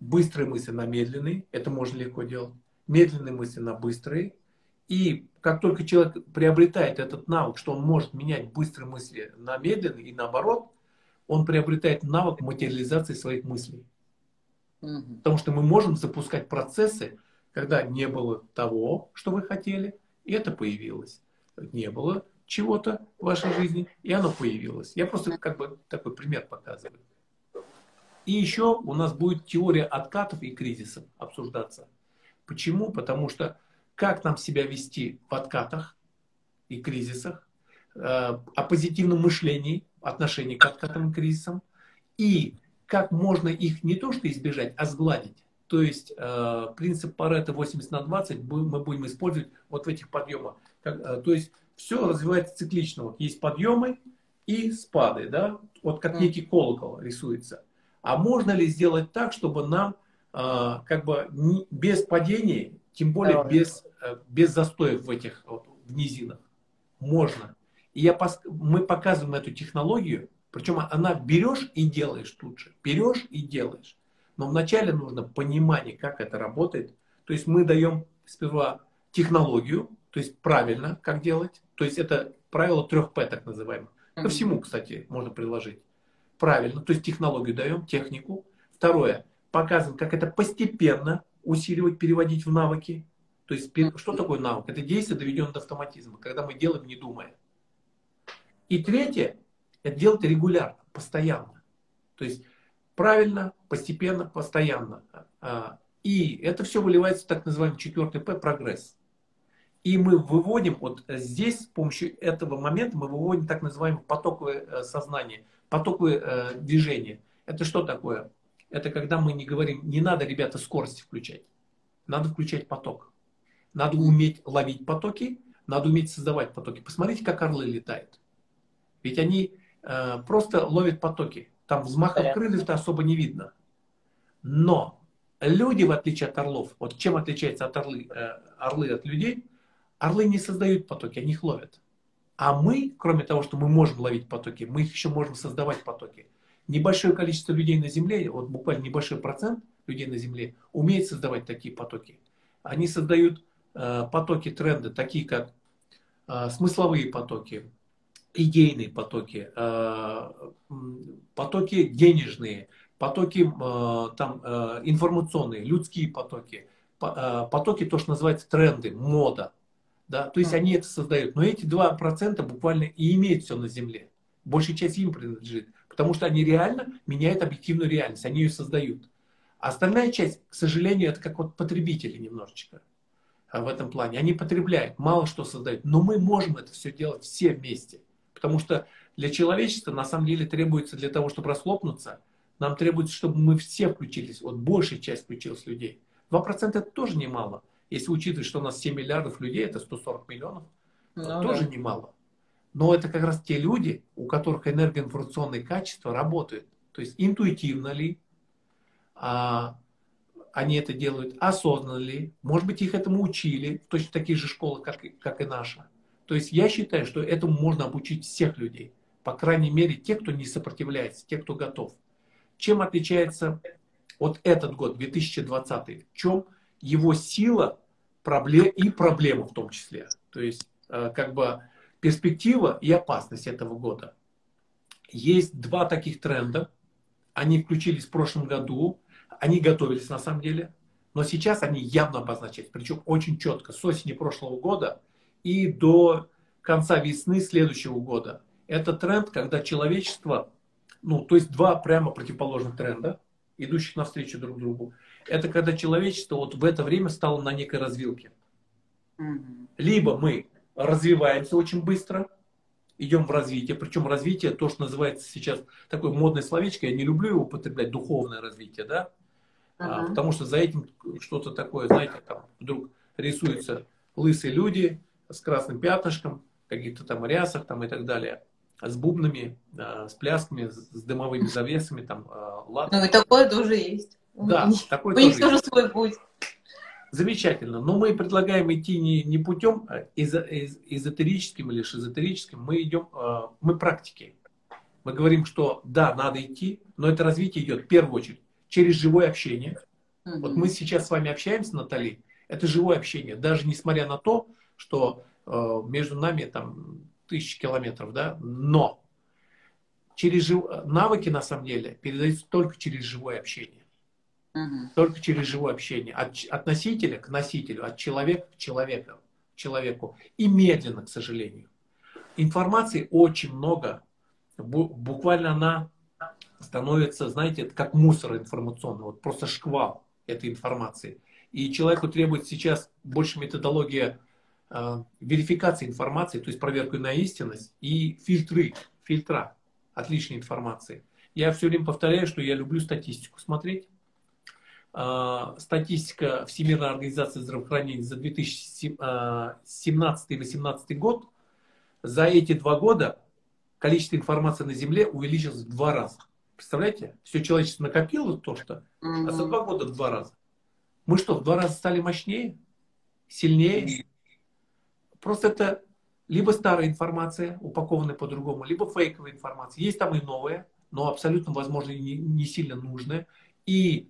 быстрые мысли на медленные, это можно легко делать, медленные мысли на быстрые. И как только человек приобретает этот навык, что он может менять быстрые мысли на медленные и наоборот, он приобретает навык материализации своих мыслей. Мгм. Потому что мы можем запускать процессы, когда не было того, что вы хотели, и это появилось. Не было чего-то в вашей жизни, и оно появилось. Я просто как бы такой пример показываю. И еще у нас будет теория откатов и кризисов обсуждаться. Почему? Потому что как нам себя вести в откатах и кризисах, э, о позитивном мышлении, отношении к откатам и кризисам, и как можно их не то что избежать, а сгладить. То есть э, принцип Парето восемьдесят на двадцать мы будем использовать вот в этих подъемах. Как, э, то есть все развивается циклично. Вот есть подъемы и спады, да? Вот как некий колокол рисуется. А можно ли сделать так, чтобы нам э, как бы не, без падений, тем более без, э, без застоев в этих вот, в низинах? Можно. И я, мы показываем эту технологию, причем она берешь и делаешь тут же. Берешь и делаешь. Но вначале нужно понимание, как это работает. То есть мы даем сперва технологию, то есть правильно, как делать. То есть это правило трех П, так называемое. Ко всему, кстати, можно приложить. Правильно, то есть технологию даем, технику. Второе, показываем, как это постепенно усиливать, переводить в навыки. То есть что такое навык? Это действие, доведенное до автоматизма, когда мы делаем, не думая. И третье, это делать регулярно, постоянно. То есть правильно, постепенно, постоянно. И это все выливается в так называемый четвертый П, прогресс. И мы выводим, вот здесь с помощью этого момента мы выводим так называемое потоковое сознание, потоковое движение. Это что такое? Это когда мы не говорим, не надо, ребята, скорость включать. Надо включать поток. Надо уметь ловить потоки, надо уметь создавать потоки. Посмотрите, как орлы летают. Ведь они э, просто ловят потоки. Там взмахов крыльев-то особо не видно. Но люди, в отличие от орлов, вот чем отличается от орлы, э, орлы от людей, орлы не создают потоки, они их ловят. А мы, кроме того, что мы можем ловить потоки, мы их еще можем создавать потоки. Небольшое количество людей на Земле, вот буквально небольшой процент людей на Земле умеет создавать такие потоки. Они создают э, потоки, тренды, такие как э, смысловые потоки, идейные потоки, э, потоки денежные, потоки э, там, э, информационные, людские потоки, по, э, потоки, то, что называется тренды, мода. Да? То есть они это создают. Но эти два процента буквально и имеют все на Земле. Большая часть им принадлежит. Потому что они реально меняют объективную реальность. Они ее создают. А остальная часть, к сожалению, это как вот потребители немножечко в этом плане. Они потребляют, мало что создают. Но мы можем это все делать все вместе. Потому что для человечества на самом деле требуется для того, чтобы расхлопнуться, нам требуется, чтобы мы все включились. Вот большая часть включилась людей. два процента это тоже немало. Если учитывать, что у нас семь миллиардов людей, это сто сорок миллионов, ну, тоже да. Немало. Но это как раз те люди, у которых энергоинформационные качества работают. То есть интуитивно ли а, они это делают, осознанно ли, может быть, их этому учили, в точно такие же школы, как, как и наша. То есть я считаю, что этому можно обучить всех людей. По крайней мере, те, кто не сопротивляется, те, кто готов. Чем отличается вот этот год, две тысячи двадцатый? В чем его сила проблем, и проблема в том числе? То есть, как бы, перспектива и опасность этого года. Есть два таких тренда. Они включились в прошлом году. Они готовились на самом деле. Но сейчас они явно обозначаются. Причем очень четко. С осени прошлого года и до конца весны следующего года. Это тренд, когда человечество, ну, то есть два прямо противоположных тренда, идущих навстречу друг другу. Это когда человечество вот в это время стало на некой развилке. Mm-hmm. Либо мы развиваемся очень быстро, идем в развитие. Причем развитие, то, что называется сейчас такое модное словечко, я не люблю его употреблять, духовное развитие, да? Uh-huh. а, потому что за этим что-то такое, знаете, там вдруг рисуются лысые люди с красным пятнышком, каких-то там рясах там, и так далее, с бубнами, а, с плясками, с, с дымовыми завесами, там, а, ладно. Ну и такое тоже есть. Да, такое тоже есть. У них тоже свой путь. Замечательно. Но мы предлагаем идти не, не путем эзо, эз, эзотерическим или шизотерическим, мы идем, э, мы практики. Мы говорим, что да, надо идти, но это развитие идет в первую очередь через живое общение. Вот мы сейчас с вами общаемся, Натали, это живое общение, даже несмотря на то, что э, между нами там тысячи километров, да, но через жив... навыки на самом деле передаются только через живое общение. Угу. Только через живое общение. От, от носителя к носителю, от человека к человеку, человеку. И медленно, к сожалению. Информации очень много. Буквально она становится, знаете, как мусор информационный. Вот просто шквал этой информации. И человеку требуется сейчас больше методология э, верификации информации, то есть проверку на истинность и фильтры, фильтра от лишней информации. Я все время повторяю, что я люблю статистику смотреть. Э, статистика Всемирной организации здравоохранения за две тысячи семнадцатый — две тысячи восемнадцатый год. За эти два года количество информации на Земле увеличилось в два раза. Представляете? Все человечество накопило то, что, mm-hmm. а за два года в два раза. Мы что, в два раза стали мощнее, сильнее? Просто это либо старая информация, упакованная по-другому, либо фейковая информация. Есть там и новая, но абсолютно, возможно, не, не сильно нужная. И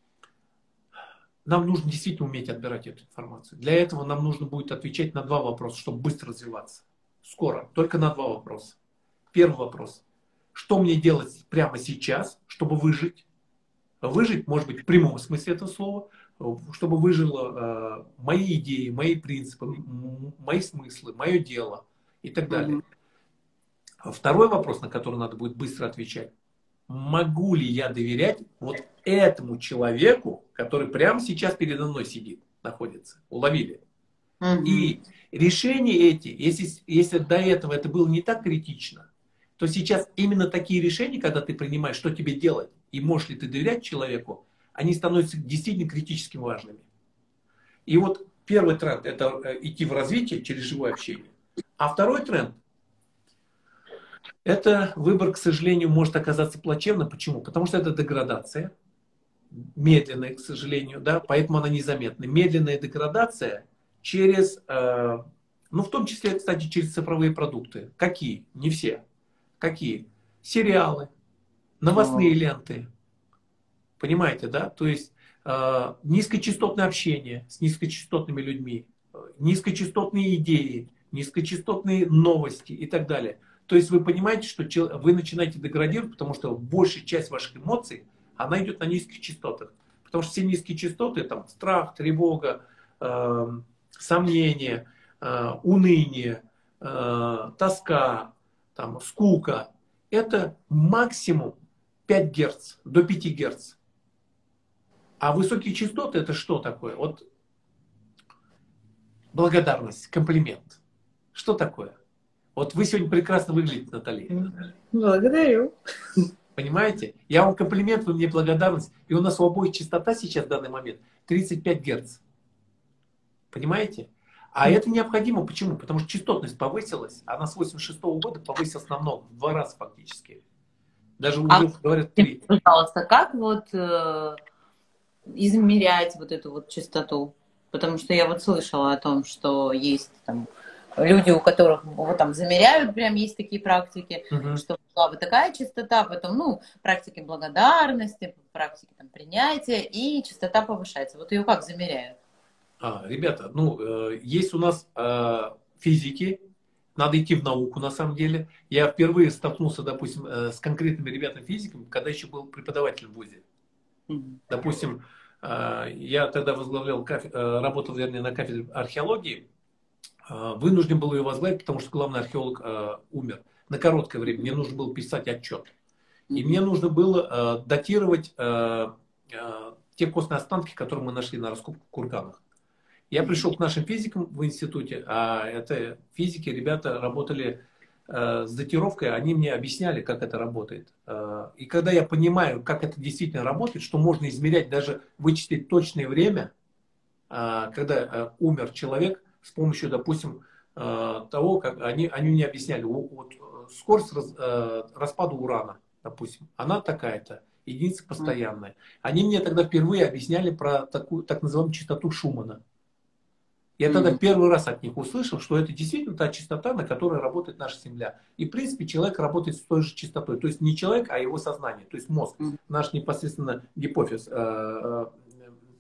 нам нужно действительно уметь отбирать эту информацию. Для этого нам нужно будет отвечать на два вопроса, чтобы быстро развиваться. Скоро, только на два вопроса. Первый вопрос. Что мне делать прямо сейчас, чтобы выжить? Выжить, может быть, в прямом смысле этого слова, чтобы выжило э, мои идеи, мои принципы, мои смыслы, мое дело и так далее. Mm-hmm. Второй вопрос, на который надо будет быстро отвечать. Могу ли я доверять вот этому человеку, который прямо сейчас передо мной сидит, находится? Уловили? Mm-hmm. И решения эти, если, если до этого это было не так критично, то сейчас именно такие решения, когда ты принимаешь, что тебе делать, и можешь ли ты доверять человеку, они становятся действительно критически важными. И вот первый тренд – это идти в развитие через живое общение. А второй тренд – это выбор, к сожалению, может оказаться плачевным. Почему? Потому что это деградация, медленная, к сожалению, да, поэтому она незаметна. Медленная деградация через, э, ну в том числе, кстати, через цифровые продукты. Какие? Не все. Какие? Сериалы, новостные ленты. Понимаете, да? То есть э, низкочастотное общение с низкочастотными людьми, низкочастотные идеи, низкочастотные новости и так далее. То есть вы понимаете, что вы начинаете деградировать, потому что большая часть ваших эмоций, она идет на низких частотах. Потому что все низкие частоты, там страх, тревога, э, сомнение, э, уныние, э, тоска, там, скука, это максимум пять герц, до пяти герц. А высокие частоты это что такое? Вот благодарность, комплимент. Что такое? Вот вы сегодня прекрасно выглядите, Наталья. Благодарю. Понимаете? Я вам комплимент, вы мне благодарность. И у нас у обоих частота сейчас в данный момент тридцать пять герц. Понимаете? А это необходимо. Почему? Потому что частотность повысилась. Она с восемьдесят шестого года повысилась намного. В два раза фактически. Даже уже а говорят три. Пожалуйста, как вот э, измерять вот эту вот частоту? Потому что я вот слышала о том, что есть там люди, у которых вот там замеряют, прям есть такие практики, uh-huh. что была бы такая частота, потом, ну, практики благодарности, практики там принятия, и частота повышается. Вот ее как замеряют? А, ребята, ну, э, есть у нас э, физики, надо идти в науку на самом деле. Я впервые столкнулся, допустим, э, с конкретными ребятами-физиками, когда еще был преподавателем в ВУЗе. Uh-huh. Допустим, э, я тогда возглавлял, каф... э, работал, вернее, на кафедре археологии, вынужден был ее возглавить, потому что главный археолог э, умер на короткое время. Мне нужно было писать отчет. И мне нужно было э, датировать э, э, те костные останки, которые мы нашли на раскопках в курганах. Я пришел к нашим физикам в институте, а это физики, ребята работали э, с датировкой, они мне объясняли, как это работает. Э, и когда я понимаю, как это действительно работает, что можно измерять, даже вычислить точное время, э, когда э, умер человек, с помощью, допустим, того, как они, они мне объясняли, вот скорость раз, распада урана, допустим, она такая-то, единица постоянная. Они мне тогда впервые объясняли про такую, так называемую частоту Шумана. Я тогда mm-hmm. первый раз от них услышал, что это действительно та частота, на которой работает наша Земля. И, в принципе, человек работает с той же частотой. То есть не человек, а его сознание, то есть мозг, mm-hmm. наш непосредственно гипофиз,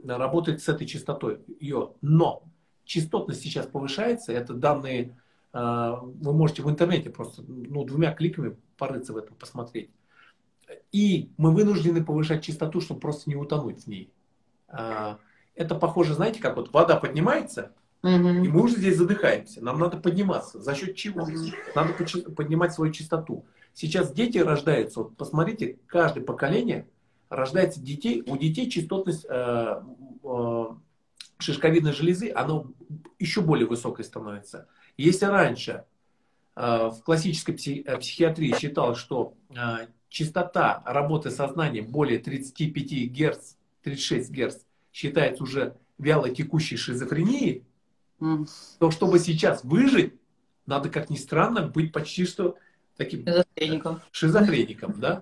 работать с этой частотой ее. Но частотность сейчас повышается, это данные, вы можете в интернете просто ну, двумя кликами порыться в этом, посмотреть. И мы вынуждены повышать частоту, чтобы просто не утонуть в ней. Это похоже, знаете, как вот вода поднимается, Мгм. и мы уже здесь задыхаемся. Нам надо подниматься. За счет чего? Мгм. Надо почи- поднимать свою частоту. Сейчас дети рождаются, вот посмотрите, каждое поколение рождается детей, у детей частотность э, э, шишковидной железы, она еще более высокой становится. Если раньше э, в классической пси- э, психиатрии считалось, что э, частота работы сознания более тридцати пяти герц, тридцать шесть герц считается уже вяло текущей шизофренией, М. то чтобы сейчас выжить, надо, как ни странно, быть почти что таким Шизофреником. шизофреником, да?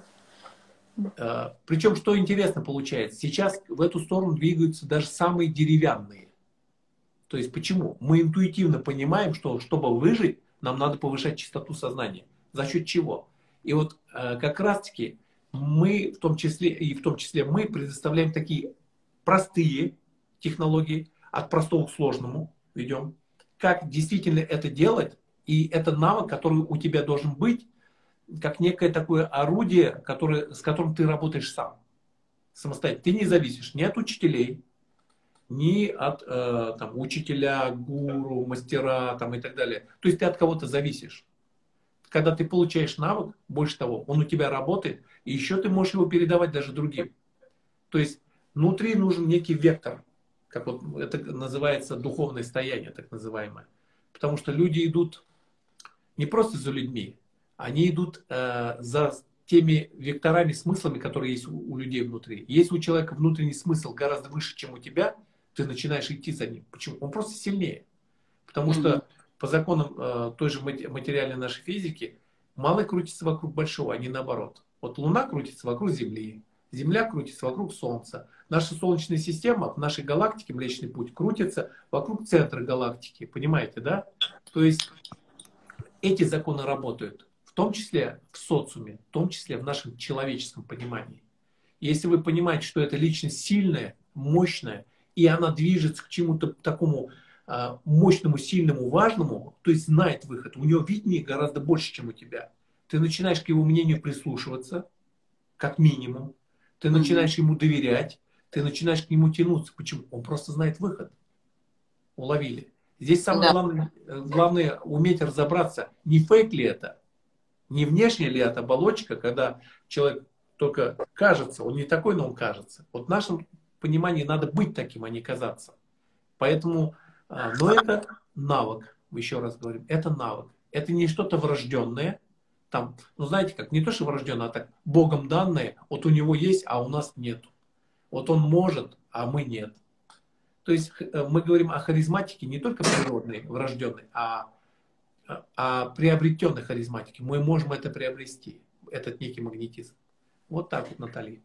Причем, что интересно получается, сейчас в эту сторону двигаются даже самые деревянные. То есть почему? Мы интуитивно понимаем, что чтобы выжить, нам надо повышать частоту сознания. За счет чего? И вот как раз-таки мы, в том числе, и в том числе мы предоставляем такие простые технологии, от простого к сложному ведем. Как действительно это делать, и это навык, который у тебя должен быть, как некое такое орудие, которое, с которым ты работаешь сам, самостоятельно. Ты не зависишь ни от учителей, ни от э, там, учителя, гуру, мастера там, и так далее. То есть ты от кого-то зависишь. Когда ты получаешь навык, больше того, он у тебя работает, и еще ты можешь его передавать даже другим. То есть внутри нужен некий вектор, как вот это называется духовное стояние, так называемое. Потому что люди идут не просто за людьми, они идут э, за теми векторами, смыслами, которые есть у, у людей внутри. Если у человека внутренний смысл гораздо выше, чем у тебя, ты начинаешь идти за ним. Почему? Он просто сильнее. Потому Мгм. что по законам э, той же материальной нашей физики, малое крутится вокруг большого, а не наоборот. Вот Луна крутится вокруг Земли, Земля крутится вокруг Солнца. Наша Солнечная система в нашей галактике, Млечный Путь, крутится вокруг центра галактики. Понимаете, да? То есть эти законы работают, в том числе в социуме, в том числе в нашем человеческом понимании. Если вы понимаете, что эта личность сильная, мощная, и она движется к чему-то такому а, мощному, сильному, важному, то есть знает выход, у него виднее гораздо больше, чем у тебя. Ты начинаешь к его мнению прислушиваться, как минимум. Ты Мгм. начинаешь ему доверять, ты начинаешь к нему тянуться. Почему? Он просто знает выход. Уловили. Здесь самое Да. главное, э, главное уметь разобраться, не фейк ли это, не внешняя ли это оболочка, когда человек только кажется, он не такой, но он кажется. Вот в нашем понимании надо быть таким, а не казаться. Поэтому, а, но это навык, еще раз говорим, это навык. Это не что-то врожденное, там, ну знаете как, не то, что врожденное, а так, Богом данное, вот у него есть, а у нас нет. Вот он может, а мы нет. То есть х- мы говорим о харизматике не только природной, врожденной, а, а о приобретенной харизматике. Мы можем это приобрести, этот некий магнетизм. Вот так вот, Наталья.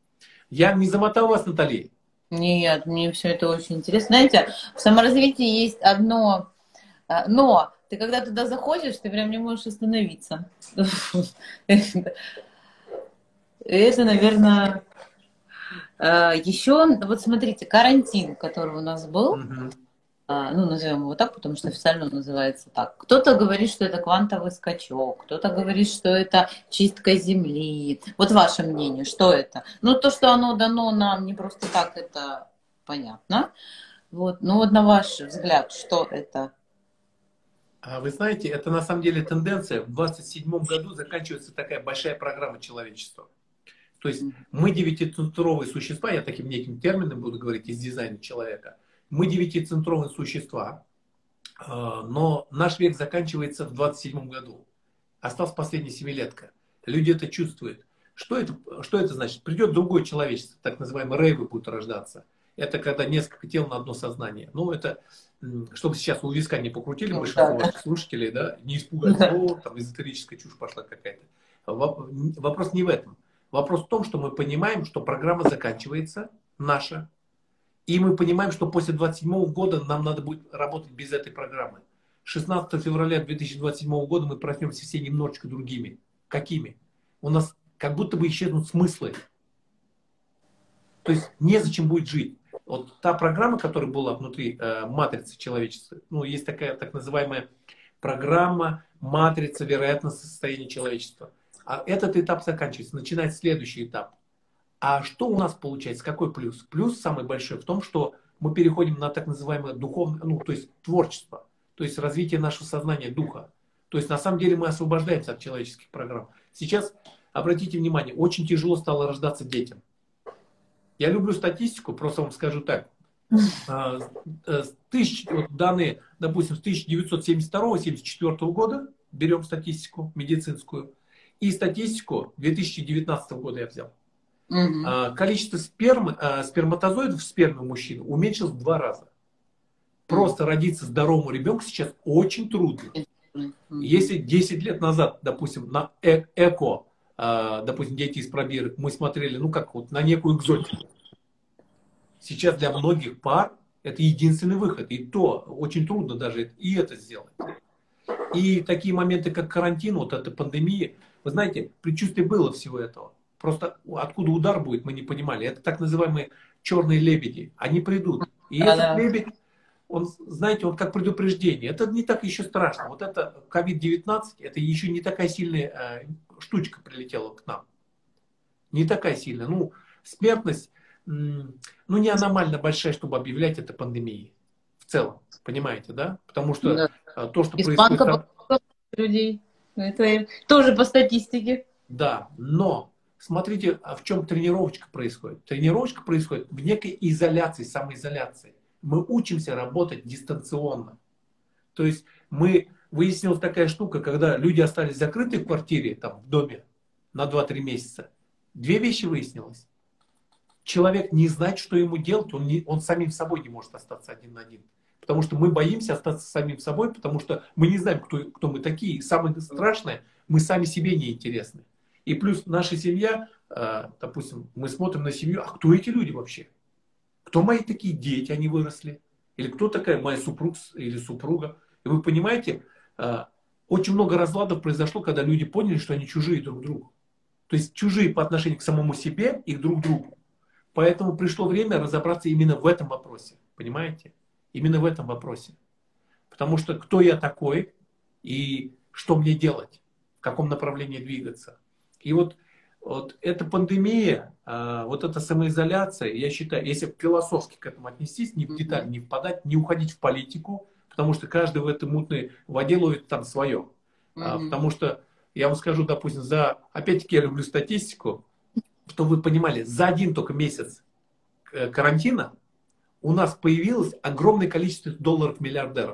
Я не замотал вас, Наталья? Нет, мне все это очень интересно. Знаете, в саморазвитии есть одно а, но. Ты когда туда заходишь, ты прям не можешь остановиться. Это, наверное, еще, вот смотрите, карантин, который у нас был, Мгм. а, ну, назовем его так, потому что официально он называется так. Кто-то говорит, что это квантовый скачок, кто-то говорит, что это чистка Земли. Вот ваше мнение, что это? Ну, то, что оно дано нам не просто так, это понятно. Вот. Ну, вот на ваш взгляд, что это? А вы знаете, это на самом деле тенденция. В двадцать седьмом году заканчивается такая большая программа человечества. То есть мы девятицентровые существа, я таким неким термином буду говорить из дизайна человека. Мы девятицентровые существа, а, но наш век заканчивается в двадцать седьмом году. Осталась последняя семилетка. Люди это чувствуют. Что это, что это значит? Придет другое человечество, так называемые рейвы будут рождаться. Это когда несколько тел на одно сознание. Ну, это, м, чтобы сейчас у виска не покрутили Ну, да, большинство да. ваших слушателей, да, не испугались, о, там эзотерическая чушь пошла какая-то. Воп- Вопрос не в этом. Вопрос в том, что мы понимаем, что программа заканчивается, наша, и мы понимаем, что после двадцать седьмого года нам надо будет работать без этой программы. шестнадцатого февраля две тысячи двадцать седьмого года мы проснемся все немножечко другими. Какими? У нас как будто бы исчезнут смыслы. То есть незачем будет жить. Вот та программа, которая была внутри э, матрицы человечества, ну, есть такая так называемая программа матрица вероятностного состояния человечества. А этот этап заканчивается, начинает следующий этап. А что у нас получается? Какой плюс? Плюс самый большой в том, что мы переходим на так называемое духовное, ну, то есть творчество, то есть развитие нашего сознания, духа. То есть на самом деле мы освобождаемся от человеческих программ. Сейчас, обратите внимание, очень тяжело стало рождаться детям. Я люблю статистику, просто вам скажу так. А, э, Тысяч, вот данные, допустим, с тысяча девятьсот семьдесят второго — семьдесят четвёртого года, берем статистику медицинскую, и статистику две тысячи девятнадцатого года я взял. Мгм. Количество спермы, а, сперматозоидов в сперме мужчин уменьшилось в два раза. Просто родиться здоровому ребенку сейчас очень трудно. Мгм. Если десять лет назад, допустим, на э- эко, а, допустим, дети из пробирок, мы смотрели, ну как вот на некую экзотику. Сейчас для многих пар это единственный выход. И то очень трудно даже и это сделать. И такие моменты, как карантин, вот эта пандемия, вы знаете, предчувствие было всего этого. Просто откуда удар будет, мы не понимали. Это так называемые черные лебеди. Они придут. И этот Да-да. лебедь, он, знаете, он как предупреждение. Это не так еще страшно. Вот это ковид девятнадцать, это еще не такая сильная э, штучка прилетела к нам. Не такая сильная. Ну, смертность, м, ну, не аномально большая, чтобы объявлять это пандемией. В целом. Понимаете, да? Потому что Да. э, то, что происходит Испанка там. была людей. Это тоже по статистике. Да, но смотрите, а в чем тренировочка происходит. Тренировочка происходит в некой изоляции, самоизоляции. Мы учимся работать дистанционно. То есть мы, выяснилась такая штука, когда люди остались закрыты в квартире, там, в доме на два-три месяца. Две вещи выяснилось. Человек не знает, что ему делать, он, не, он самим собой не может остаться один на один. Потому что мы боимся остаться самим собой, потому что мы не знаем, кто, кто мы такие. И самое страшное, мы сами себе не интересны. И плюс наша семья, э, допустим, мы смотрим на семью, а кто эти люди вообще? Кто мои такие дети, они выросли? Или кто такая моя супруг или супруга? И вы понимаете, э, очень много разладов произошло, когда люди поняли, что они чужие друг другу. То есть чужие по отношению к самому себе и к друг другу. Поэтому пришло время разобраться именно в этом вопросе. Понимаете? Именно в этом вопросе. Потому что кто я такой и что мне делать? В каком направлении двигаться? И вот, вот эта пандемия, а, вот эта самоизоляция, я считаю, если философски к этому отнестись, не в детали не впадать, не уходить в политику, потому что каждый в этой мутной воде ловит там свое. А, Мгм. потому что, я вам скажу, допустим, за, опять-таки я люблю статистику, чтобы вы понимали, за один только месяц э, карантина у нас появилось огромное количество долларов-миллиардеров.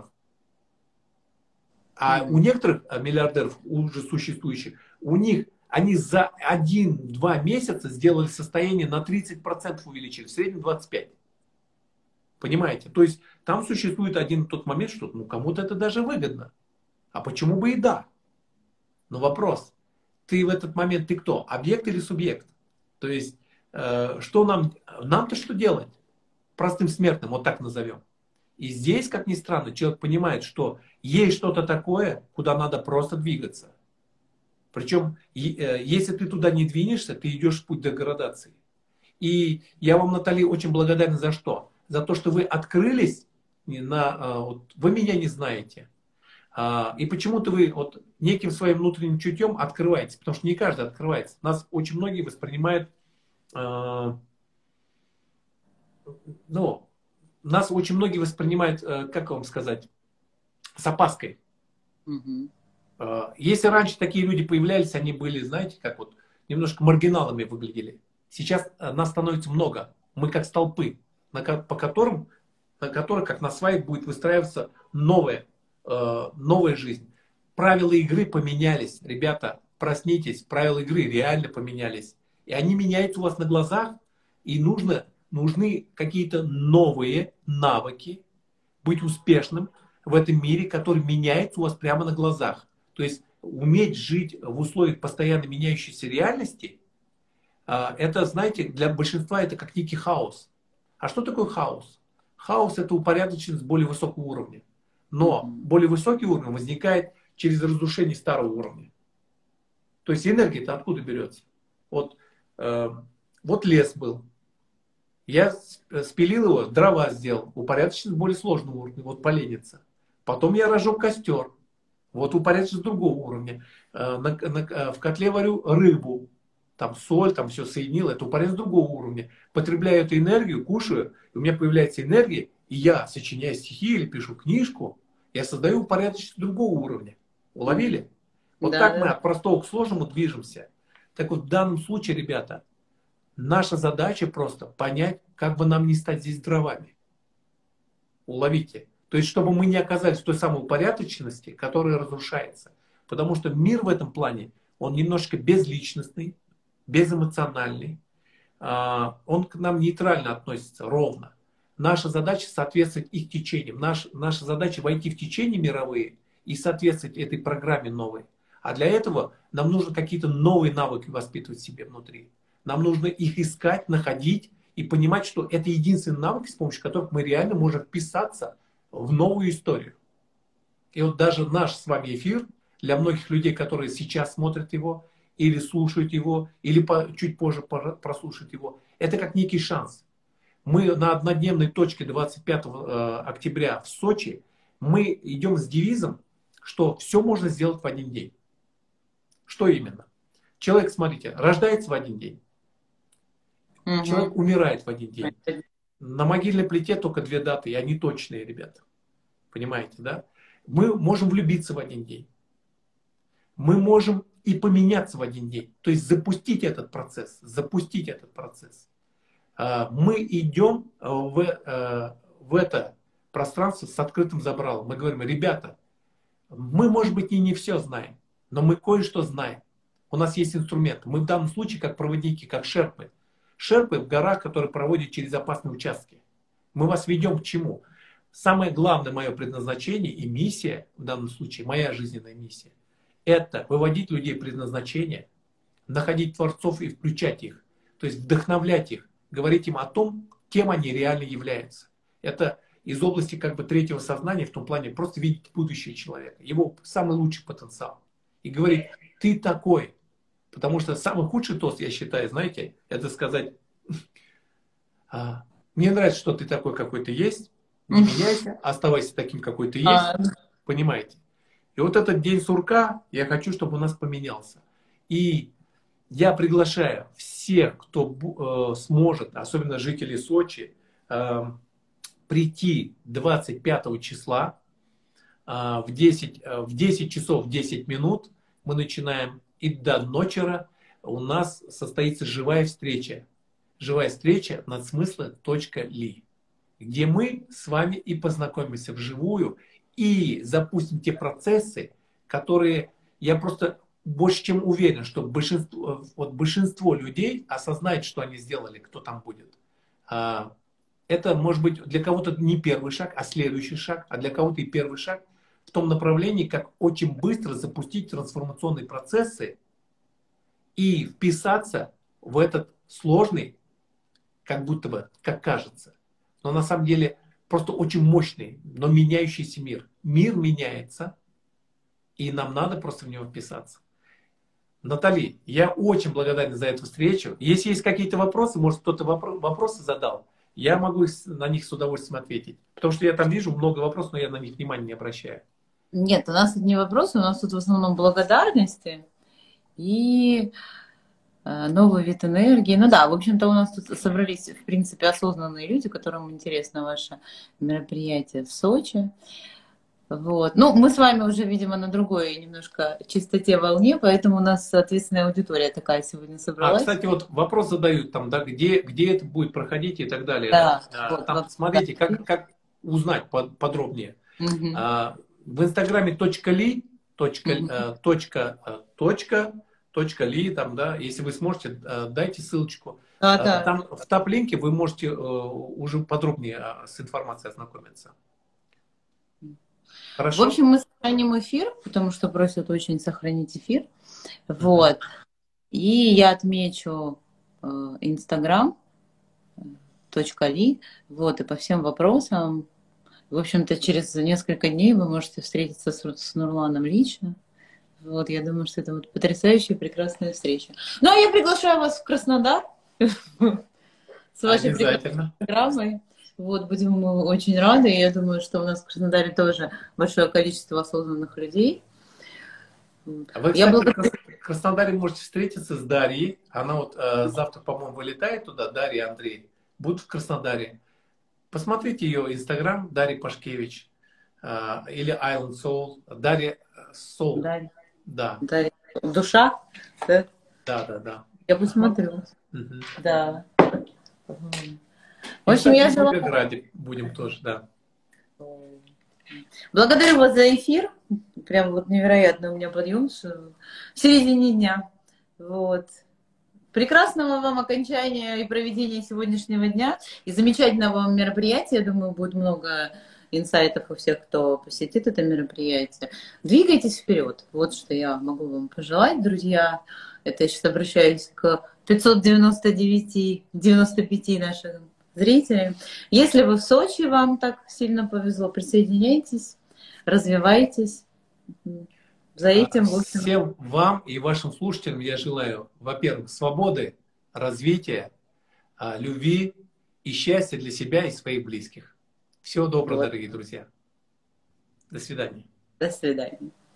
А у Мгм. некоторых э, миллиардеров, уже существующих, у них они за один-два месяца сделали состояние на тридцать процентов увеличили, в среднем двадцать пять процентов. Понимаете? То есть там существует один тот момент, что ну, кому-то это даже выгодно. А почему бы и да? Но вопрос, ты в этот момент ты кто? Объект или субъект? То есть, э, что нам, нам-то что делать? Простым смертным, вот так назовем. И здесь, как ни странно, человек понимает, что есть что-то такое, куда надо просто двигаться. Причем, если ты туда не двинешься, ты идешь в путь деградации. И я вам, Наталья, очень благодарен за что? За то, что вы открылись, на, вот, вы меня не знаете. И почему-то вы вот неким своим внутренним чутьем открываетесь, потому что не каждый открывается. Нас очень многие воспринимают, ну, нас очень многие воспринимают, как вам сказать, с опаской. Мгм. Если раньше такие люди появлялись, они были, знаете, как вот немножко маргиналами выглядели. Сейчас нас становится много. Мы как столпы, на, по которым, на которых, как на свай, будет выстраиваться новая, новая жизнь. Правила игры поменялись. Ребята, проснитесь, правила игры реально поменялись. И они меняются у вас на глазах, и нужно, нужны какие-то новые навыки быть успешным в этом мире, который меняется у вас прямо на глазах. То есть уметь жить в условиях постоянно меняющейся реальности, это, знаете, для большинства это как некий хаос. А что такое хаос? Хаос — это упорядоченность более высокого уровня. Но Мгм. более высокий уровень возникает через разрушение старого уровня. То есть энергия-то откуда берется? Вот, э, вот лес был. Я спилил его, дрова сделал. Упорядоченность более сложного уровня, вот поленница. Потом я разжег костер. Вот упорядоченность другого уровня. На, на, в котле варю рыбу. Там соль, там все соединил. Это упорядоченность другого уровня. Потребляю эту энергию, кушаю. И у меня появляется энергия. И я, сочиняю стихи или пишу книжку, я создаю упорядоченность другого уровня. Уловили? Вот Да, так да. мы от простого к сложному движемся. Так вот в данном случае, ребята, наша задача просто понять, как бы нам не стать здесь дровами. Уловите. То есть, чтобы мы не оказались в той самой упорядоченности, которая разрушается. Потому что мир в этом плане, он немножко безличностный, безэмоциональный. Он к нам нейтрально относится, ровно. Наша задача соответствовать их течениям. Наш, наша задача войти в течения мировые и соответствовать этой программе новой. А для этого нам нужно какие-то новые навыки воспитывать в себе внутри. Нам нужно их искать, находить и понимать, что это единственный навык, с помощью которых мы реально можем вписаться в новую историю. И вот даже наш с вами эфир, для многих людей, которые сейчас смотрят его, или слушают его, или по, чуть позже прослушают его, это как некий шанс. Мы на однодневной точке двадцать пятого октября в Сочи, мы идем с девизом, что все можно сделать в один день. Что именно? Человек, смотрите, рождается в один день. Угу. Человек умирает в один день. На могильной плите только две даты, и они точные, ребята. Понимаете, да? Мы можем влюбиться в один день. Мы можем и поменяться в один день. То есть запустить этот процесс. Запустить этот процесс. Мы идем в, в это пространство с открытым забралом. Мы говорим, ребята, мы, может быть, и не все знаем, но мы кое-что знаем. У нас есть инструменты. Мы в данном случае как проводники, как шерпы. Шерпы в горах, которые проводят через опасные участки. Мы вас ведем к чему? Самое главное мое предназначение и миссия, в данном случае моя жизненная миссия, это выводить людей предназначения, находить творцов и включать их. То есть вдохновлять их, говорить им о том, кем они реально являются. Это из области как бы третьего сознания, в том плане просто видеть будущее человека, его самый лучший потенциал. И говорить, ты такой. Потому что самый худший тост, я считаю, знаете, это сказать, мне нравится, что ты такой, какой ты есть, не меняйся, оставайся таким, какой ты есть, понимаете. И вот этот день сурка, я хочу, чтобы у нас поменялся. И я приглашаю всех, кто э, сможет, особенно жителей Сочи, э, прийти двадцать пятого числа э, в, десять, э, в десять часов десять минут. Мы начинаем, и до ночера у нас состоится живая встреча. Живая встреча надсмысла точка ли, где мы с вами и познакомимся вживую и запустим те процессы, которые я просто больше чем уверен, что большинство, вот большинство людей осознает, что они сделали, кто там будет. Это может быть для кого-то не первый шаг, а следующий шаг, а для кого-то и первый шаг в том направлении, как очень быстро запустить трансформационные процессы и вписаться в этот сложный, как будто бы, как кажется, но на самом деле просто очень мощный, но меняющийся мир. Мир меняется, и нам надо просто в него вписаться. Натали, я очень благодарен за эту встречу. Если есть какие-то вопросы, может кто-то вопро- вопросы задал, я могу на них с удовольствием ответить. Потому что я там вижу много вопросов, но я на них внимания не обращаю. Нет, у нас тут не вопросы, у нас тут в основном благодарности и э, новый вид энергии. Ну да, в общем-то у нас тут собрались, в принципе, осознанные люди, которым интересно ваше мероприятие в Сочи. Вот. Ну, мы с вами уже, видимо, на другой немножко частоте волне, поэтому у нас, соответственно, аудитория такая сегодня собралась. А, кстати, вот вопрос задают там, да, где, где это будет проходить и так далее. Да, да? вот, Там, вот, смотрите, да. как, как узнать подробнее. Угу. А, в инстаграме точка ли, точка, Угу. точка, точка, точка ли, там, да, если вы сможете, дайте ссылочку. А, да. Там в топ-линке вы можете уже подробнее с информацией ознакомиться. Хорошо? В общем, мы сохраним эфир, потому что просят очень сохранить эфир. Вот. И я отмечу инстаграм точка ли. Вот, и по всем вопросам. В общем-то, через несколько дней вы можете встретиться с, с Нурланом лично. Вот, я думаю, что это вот потрясающая, прекрасная встреча. Ну, а я приглашаю вас в Краснодар. с вашей прекрасной Обязательно. программой. Вот, будем очень рады. И я думаю, что у нас в Краснодаре тоже большое количество осознанных людей. Вы, Я кстати, в благодарю. Крас- в Краснодаре можете встретиться с Дарьей. Она вот э, завтра, по-моему, вылетает туда, Дарья и Андрей. Будут в Краснодаре. Посмотрите ее инстаграм, Дарья Пашкевич. э, или Island Soul. Дарья Soul. Дарья, Да, Дарья. Душа? Да? да, да, да. Я посмотрю. Мгм. Да. В И, общем, кстати, я в желаю... Волгограде будем тоже, да. Благодарю вас за эфир. Прям вот невероятно у меня подъем в середине дня. Вот. Прекрасного вам окончания и проведения сегодняшнего дня. И замечательного вам мероприятия. Я думаю, будет много инсайтов у всех, кто посетит это мероприятие. Двигайтесь вперед. Вот что я могу вам пожелать, друзья. Это я сейчас обращаюсь к пятьсот девяносто девяти, девяносто пяти наших зрителям. Если вы в Сочи, вам так сильно повезло, присоединяйтесь, развивайтесь. За этим, в общем... Всем вам и вашим слушателям я желаю, во-первых, свободы, развития, любви и счастья для себя и своих близких. Всего доброго, Вот. дорогие друзья. До свидания. До свидания.